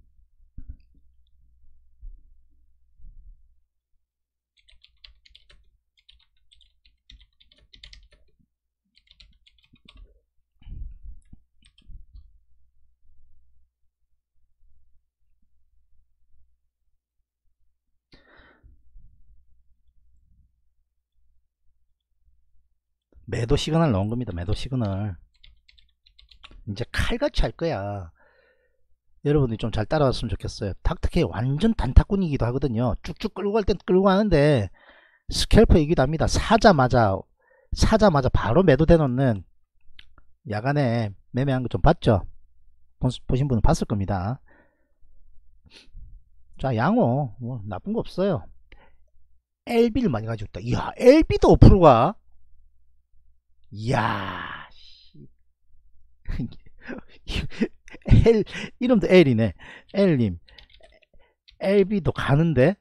매도 시그널 넣은 겁니다. 매도 시그널. 이제 칼같이 할 거야. 여러분들이 좀 잘 따라왔으면 좋겠어요. 닥터케이 완전 단타꾼이기도 하거든요. 쭉쭉 끌고 갈 땐 끌고 가는데 스캘퍼이기도 합니다. 사자마자 사자마자 바로 매도돼 놓는. 야간에 매매한 거 좀 봤죠? 보신 분은 봤을 겁니다. 자, 양호 뭐 나쁜 거 없어요. 엘비를 많이 가지고 있다. 이야, 엘비도 오 퍼센트가. 이야, L, 이름도 L이네. L님, 엘비도 가는데.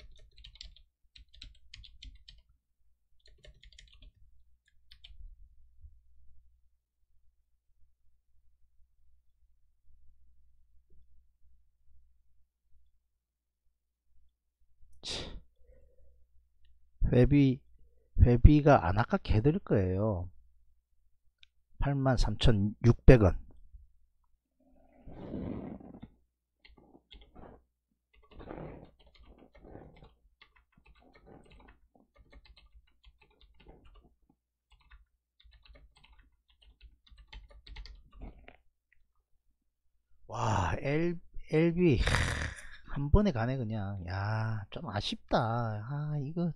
회비 회비가 안 아깝게 해드릴 거예요. 팔만 삼천육백 원. 와, L, 엘비 한 번에 가네 그냥. 야, 좀 아쉽다. 아, 이거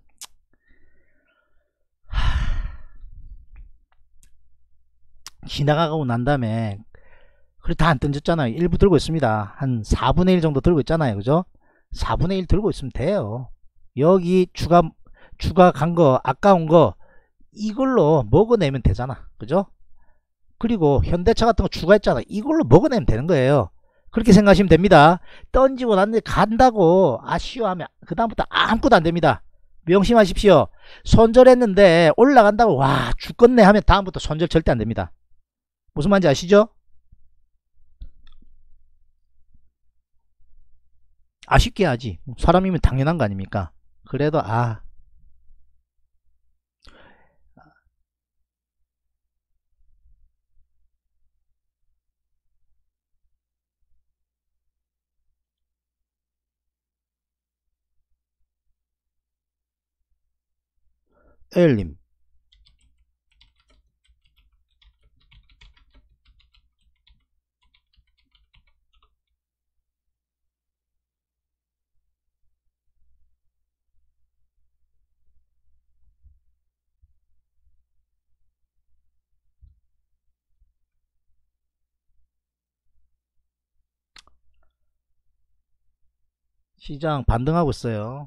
지나가고 난 다음에 그래 다 안 던졌잖아요. 일부 들고 있습니다. 한 사분의 일 정도 들고 있잖아요. 그죠? 사분의 일 들고 있으면 돼요. 여기 추가 추가 간 거 아까운 거 이걸로 먹어내면 되잖아. 그죠? 그리고 현대차 같은 거 추가했잖아. 이걸로 먹어내면 되는 거예요. 그렇게 생각하시면 됩니다. 던지고 났는데 간다고 아쉬워하면 그 다음부터 아무것도 안 됩니다. 명심하십시오. 손절했는데 올라간다고 와 죽겠네 하면 다음부터 손절 절대 안 됩니다. 무슨 말인지 아시죠? 아쉽게 하지. 사람이면 당연한 거 아닙니까? 그래도 아 엘님 시장 반등하고 있어요.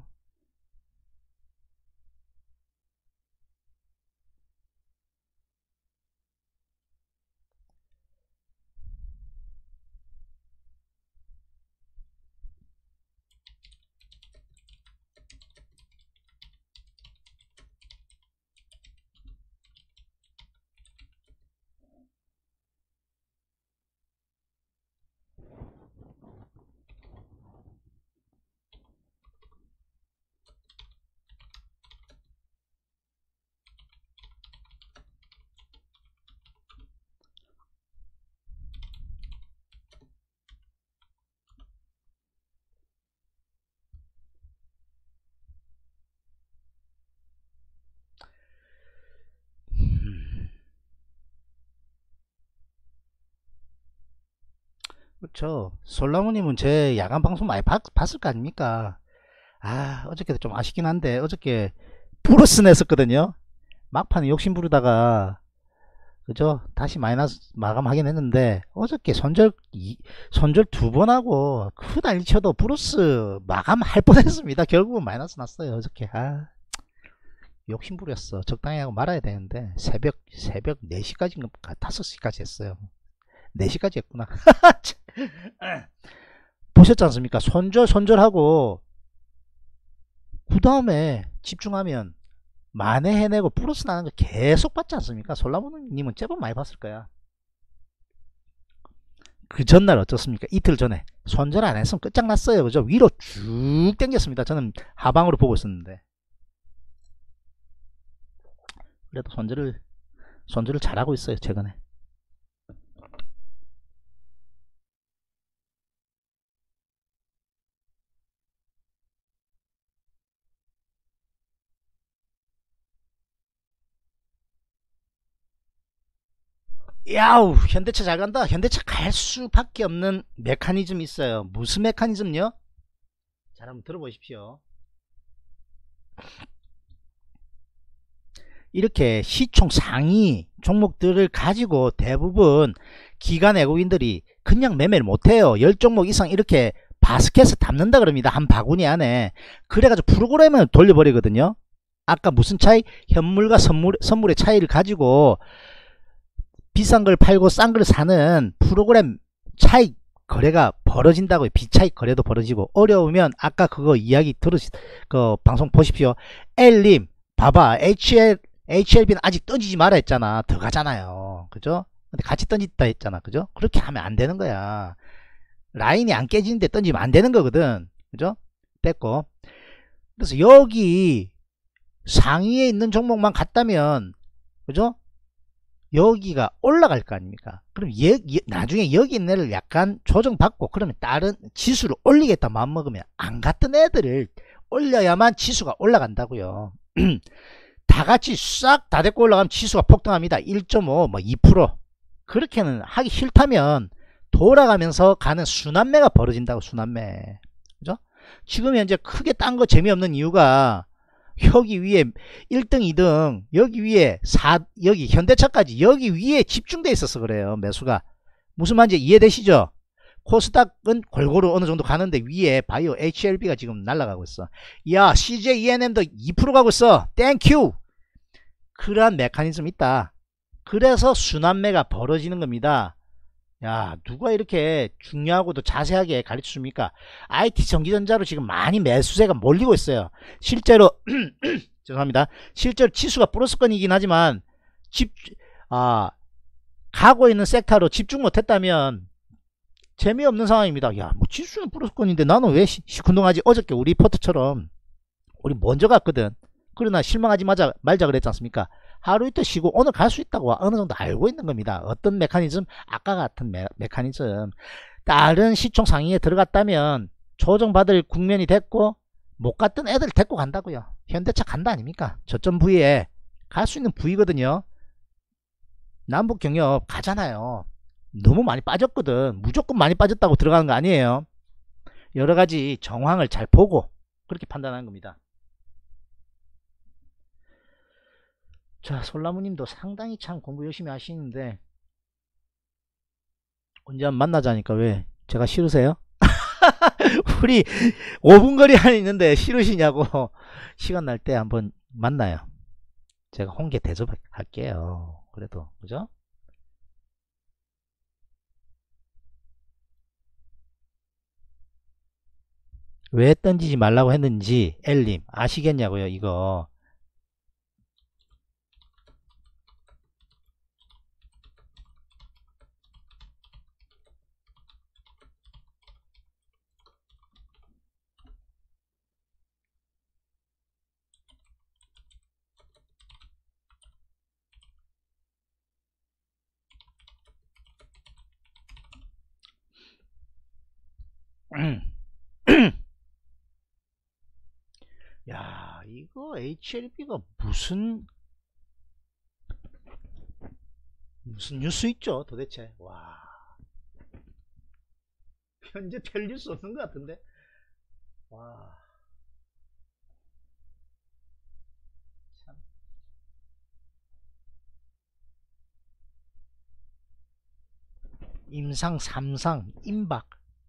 그렇죠. 솔라무님은 제 야간 방송 많이 봤, 봤을 거 아닙니까? 아, 어저께도 좀 아쉽긴 한데 어저께 플러스 냈었거든요. 막판에 욕심 부르다가 그죠? 다시 마이너스 마감하긴 했는데 어저께 손절 이, 손절 두 번 하고 그 난리 쳐도 플러스 마감할 뻔했습니다. 결국은 마이너스 났어요. 어저께. 아, 욕심 부렸어. 적당히 하고 말아야 되는데 새벽 새벽 네 시까지인가 다섯 시까지 했어요. 네 시까지 했구나. 보셨지 않습니까? 손절 손절하고 그 다음에 집중하면 만회 해내고 플러스 나는 거 계속 봤지 않습니까? 솔라모님은 제법 많이 봤을 거야. 그 전날 어떻습니까? 이틀 전에 손절 안 했으면 끝장났어요. 그죠? 위로 쭉 당겼습니다. 저는 하방으로 보고 있었는데 그래도 손절을 손절을 잘하고 있어요. 최근에. 야우, 현대차 잘 간다. 현대차 갈 수밖에 없는 메커니즘이 있어요. 무슨 메커니즘요? 잘 한번 들어보십시오. 이렇게 시총 상위 종목들을 가지고 대부분 기관 외국인들이 그냥 매매를 못해요. 십 종목 이상 이렇게 바스켓에 담는다 그럽니다. 한 바구니 안에. 그래가지고 프로그램을 돌려버리거든요. 아까 무슨 차이? 현물과 선물, 선물의 차이를 가지고 비싼 걸 팔고 싼 걸 사는 프로그램 차익 거래가 벌어진다고요. 비차익 거래도 벌어지고. 어려우면 아까 그거 이야기 들으시 그 방송 보십시오. L님 봐봐, 에이치엘, 에이치엘비는 아직 던지지 마라 했잖아. 더 가잖아요. 그죠? 근데 같이 던진다 했잖아. 그죠? 그렇게 하면 안 되는 거야. 라인이 안 깨지는데 던지면 안 되는 거거든. 그죠? 됐고. 그래서 여기 상위에 있는 종목만 갔다면 그죠? 여기가 올라갈 거 아닙니까? 그럼 예, 예, 나중에 여기 있는 애를 약간 조정받고 그러면 다른 지수를 올리겠다 마음먹으면 안 갔던 애들을 올려야만 지수가 올라간다고요. 다 같이 싹 다 데리고 올라가면 지수가 폭등합니다. 일 점 오, 뭐 이 퍼센트. 그렇게는 하기 싫다면 돌아가면서 가는 순환매가 벌어진다고. 순환매. 그죠? 지금 현재 크게 딴 거 재미없는 이유가 여기 위에 일 등, 이 등, 여기 위에 사, 여기 현대차까지 여기 위에 집중돼 있어서 그래요. 매수가. 무슨 말인지 이해되시죠? 코스닥은 골고루 어느 정도 가는데 위에 바이오 에이치엘비가 지금 날아가고 있어. 야, 씨제이이엔엠도 이 퍼센트 가고 있어. 땡큐. 그러한 메커니즘이 있다. 그래서 순환매가 벌어지는 겁니다. 야, 누가 이렇게 중요하고도 자세하게 가르쳐 줍니까? 아이티 전기전자로 지금 많이 매수세가 몰리고 있어요. 실제로 죄송합니다. 실제로 지수가 플러스권이긴 하지만 집 아, 가고 있는 섹터로 집중 못했다면 재미없는 상황입니다. 야, 뭐 지수는 플러스권인데 나는 왜 시, 시큰둥하지? 어저께 우리 리포트처럼 우리 먼저 갔거든. 그러나 실망하지 말자, 말자 그랬지 않습니까? 하루 이틀 쉬고 오늘 갈 수 있다고 어느 정도 알고 있는 겁니다. 어떤 메커니즘? 아까 같은 메, 메커니즘. 다른 시총 상위에 들어갔다면 조정받을 국면이 됐고 못 갔던 애들 데리고 간다고요. 현대차 간다 아닙니까? 저점 부위에 갈 수 있는 부위거든요. 남북 경협 가잖아요. 너무 많이 빠졌거든. 무조건 많이 빠졌다고 들어가는 거 아니에요. 여러가지 정황을 잘 보고 그렇게 판단하는 겁니다. 자, 솔라무님도 상당히 참 공부 열심히 하시는데 언제 한번 만나자니까 왜 제가 싫으세요? 우리 오 분 거리 안에 있는데 싫으시냐고. 시간 날 때 한번 만나요. 제가 홍게 대접할게요. 그래도 그죠? 왜 던지지 말라고 했는지 엘님 아시겠냐고요 이거. 야, 이거 에이치엘비가 무슨 무슨 뉴스 있죠 도대체. 와, 현재 별 뉴스 없는 것 같은데. 와, 참. 임상 삼상 임박.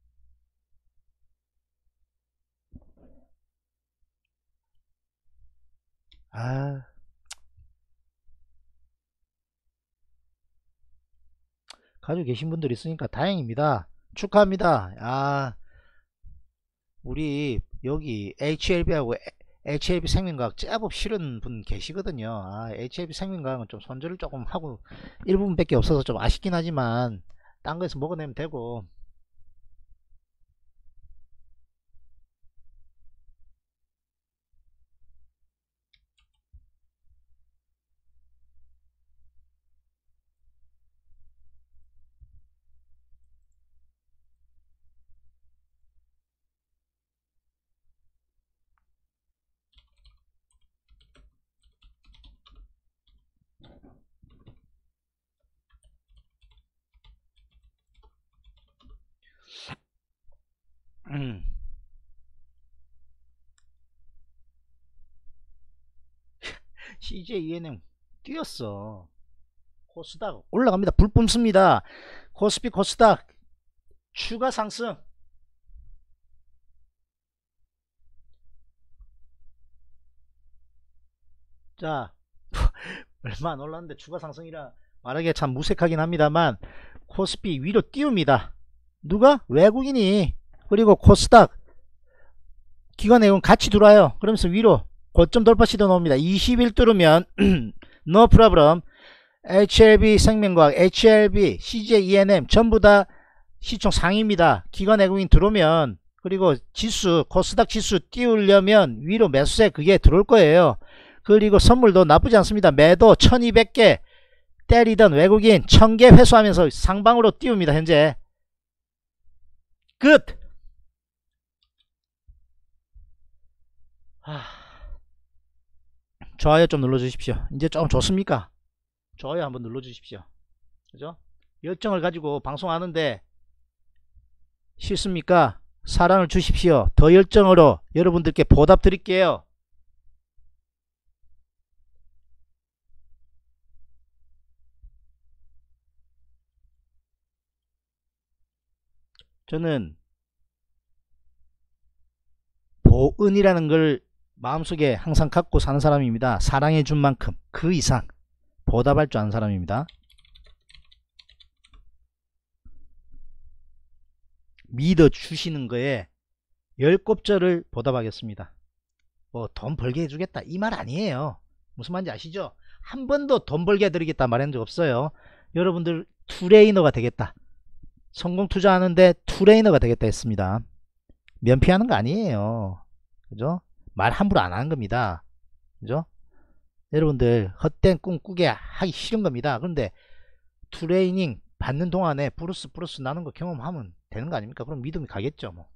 아, 가지고 계신 분들 있으니까 다행입니다. 축하합니다. 아, 우리 여기 에이치엘비하고 에이치엘비 생명과학 제법 싫은 분 계시거든요. 아, 에이치엘비 생명과학은 좀 손절을 조금 하고 일부분밖에 없어서 좀 아쉽긴 하지만 딴 거에서 먹어내면 되고. 음. 씨제이이엔엠 뛰었어. 코스닥 올라갑니다. 불 뿜습니다. 코스피 코스닥 추가 상승. 자, 얼마 안 올랐는데 추가 상승이라 말하기가 참 무색하긴 합니다만 코스피 위로 띄웁니다. 누가? 외국인이. 그리고 코스닥 기관내용 같이 들어와요. 그러면서 위로 고점 돌파 시도 나옵니다. 이십 일 뚫으면 no problem. 에이치엘비 생명과학, 에이치엘비, 씨제이이엔엠 전부 다 시총 상위입니다. 기관 외국인 들어오면, 그리고 지수 코스닥 지수 띄우려면 위로 매수세 그게 들어올 거예요. 그리고 선물도 나쁘지 않습니다. 매도 천이백 개 때리던 외국인 천 개 회수하면서 상방으로 띄웁니다. 현재 끝. 하... 좋아요 좀 눌러주십시오. 이제 좀 좋습니까? 좋아요 한번 눌러주십시오. 그죠? 열정을 가지고 방송하는데 싫습니까? 사랑을 주십시오. 더 열정으로 여러분들께 보답 드릴게요. 저는 보은이라는 걸 마음속에 항상 갖고 사는 사람입니다. 사랑해 준 만큼 그 이상 보답할 줄 아는 사람입니다. 믿어 주시는 거에 열곱절을 보답하겠습니다. 뭐 돈 벌게 해주겠다 이 말 아니에요. 무슨 말인지 아시죠? 한 번도 돈 벌게 해드리겠다 말한 적 없어요. 여러분들 투레이너가 되겠다, 성공 투자하는데 투레이너가 되겠다 했습니다. 면피하는 거 아니에요. 그죠? 말 함부로 안 하는 겁니다. 그죠? 여러분들 헛된 꿈 꾸게 하기 싫은 겁니다. 그런데 트레이닝 받는 동안에 플러스 플러스 나는 거 경험하면 되는 거 아닙니까? 그럼 믿음이 가겠죠 뭐.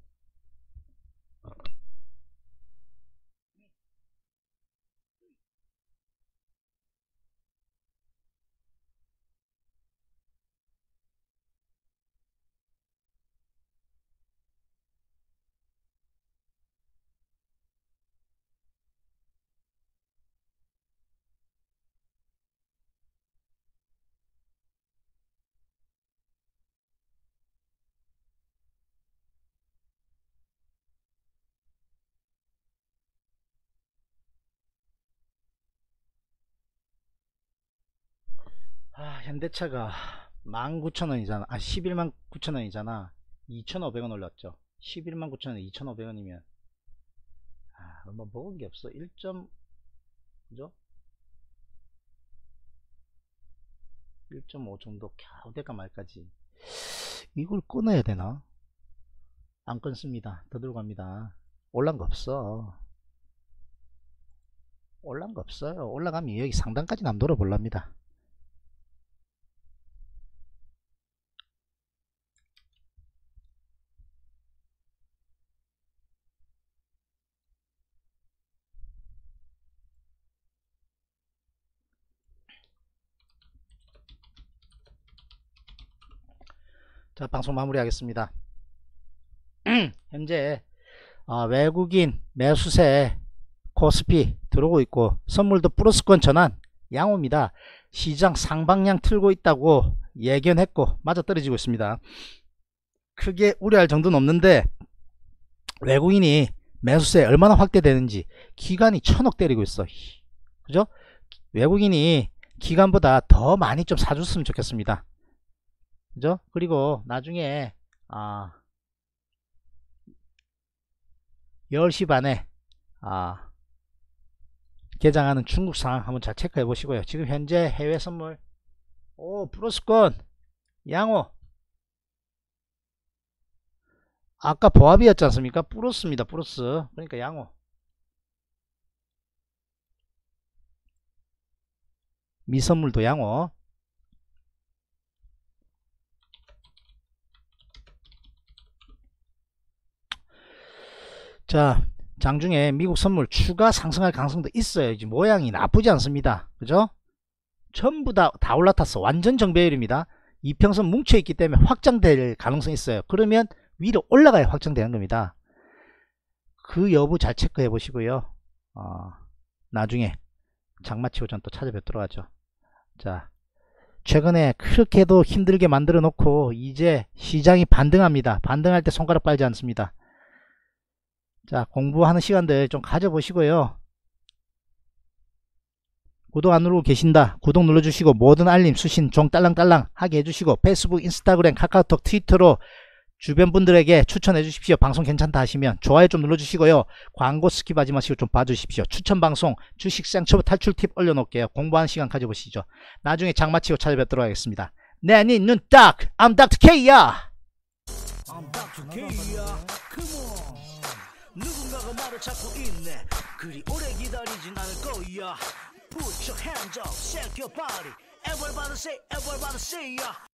아, 현대차가 만 구천 원이잖아. 아, 십일만 구천 원이잖아. 이천오백 원 올렸죠. 십일만 구천 원, 이천오백 원이면 아, 얼마 먹은 게 없어. 일. 그죠? 일 점 오 정도 겨우 될까 말까지. 이걸 끊어야 되나? 안 끊습니다. 더 들어갑니다. 올란 거 없어. 올란 거 없어요. 올라가면 여기 상단까지 남 돌아볼랍니다. 자, 방송 마무리하겠습니다. 현재 어, 외국인 매수세 코스피 들어오고 있고 선물도 플러스권 전환 양호입니다. 시장 상방향 틀고 있다고 예견했고 맞아떨어지고 있습니다. 크게 우려할 정도는 없는데 외국인이 매수세 얼마나 확대되는지 기관이 천억 때리고 있어. 그죠? 외국인이 기관보다 더 많이 좀 사줬으면 좋겠습니다. 그죠? 그리고 나중에 아, 열 시 반에 아, 개장하는 중국 상황 한번 잘 체크해 보시고요. 지금 현재 해외 선물 오 플러스권 양호 아까 보합이었지 않습니까? 플러스입니다. 플러스 그러니까 양호 미선물도 양호 자 장중에 미국 선물 추가 상승할 가능성도 있어요. 이제 모양이 나쁘지 않습니다. 그죠? 전부 다, 다 올라탔어. 완전 정배율입니다. 이평선 뭉쳐있기 때문에 확장될 가능성이 있어요. 그러면 위로 올라가야 확장되는 겁니다. 그 여부 잘 체크해 보시고요. 어, 나중에 장마치고 전 또 찾아뵙도록 하죠. 자, 최근에 그렇게도 힘들게 만들어 놓고 이제 시장이 반등합니다. 반등할 때 손가락 빨지 않습니다. 자, 공부하는 시간들 좀 가져보시고요. 구독 안 누르고 계신다. 구독 눌러주시고 모든 알림 수신 종 딸랑딸랑 하게 해주시고 페이스북, 인스타그램, 카카오톡, 트위터로 주변 분들에게 추천해 주십시오. 방송 괜찮다 하시면 좋아요 좀 눌러주시고요. 광고 스킵하지 마시고 좀 봐주십시오. 추천 방송 주식 생초보 탈출 팁 올려놓을게요. 공부하는 시간 가져보시죠. 나중에 장 마치고 찾아뵙도록 하겠습니다. 내 니 눈 딱! I'm 닥터 K야! I'm 닥터 K야. Come on. 누군가가 말을 찾고 있네. 그리 오래 기다리진 않을 거야. Put your hands up, shake your body. Everybody say, everybody say, yeah.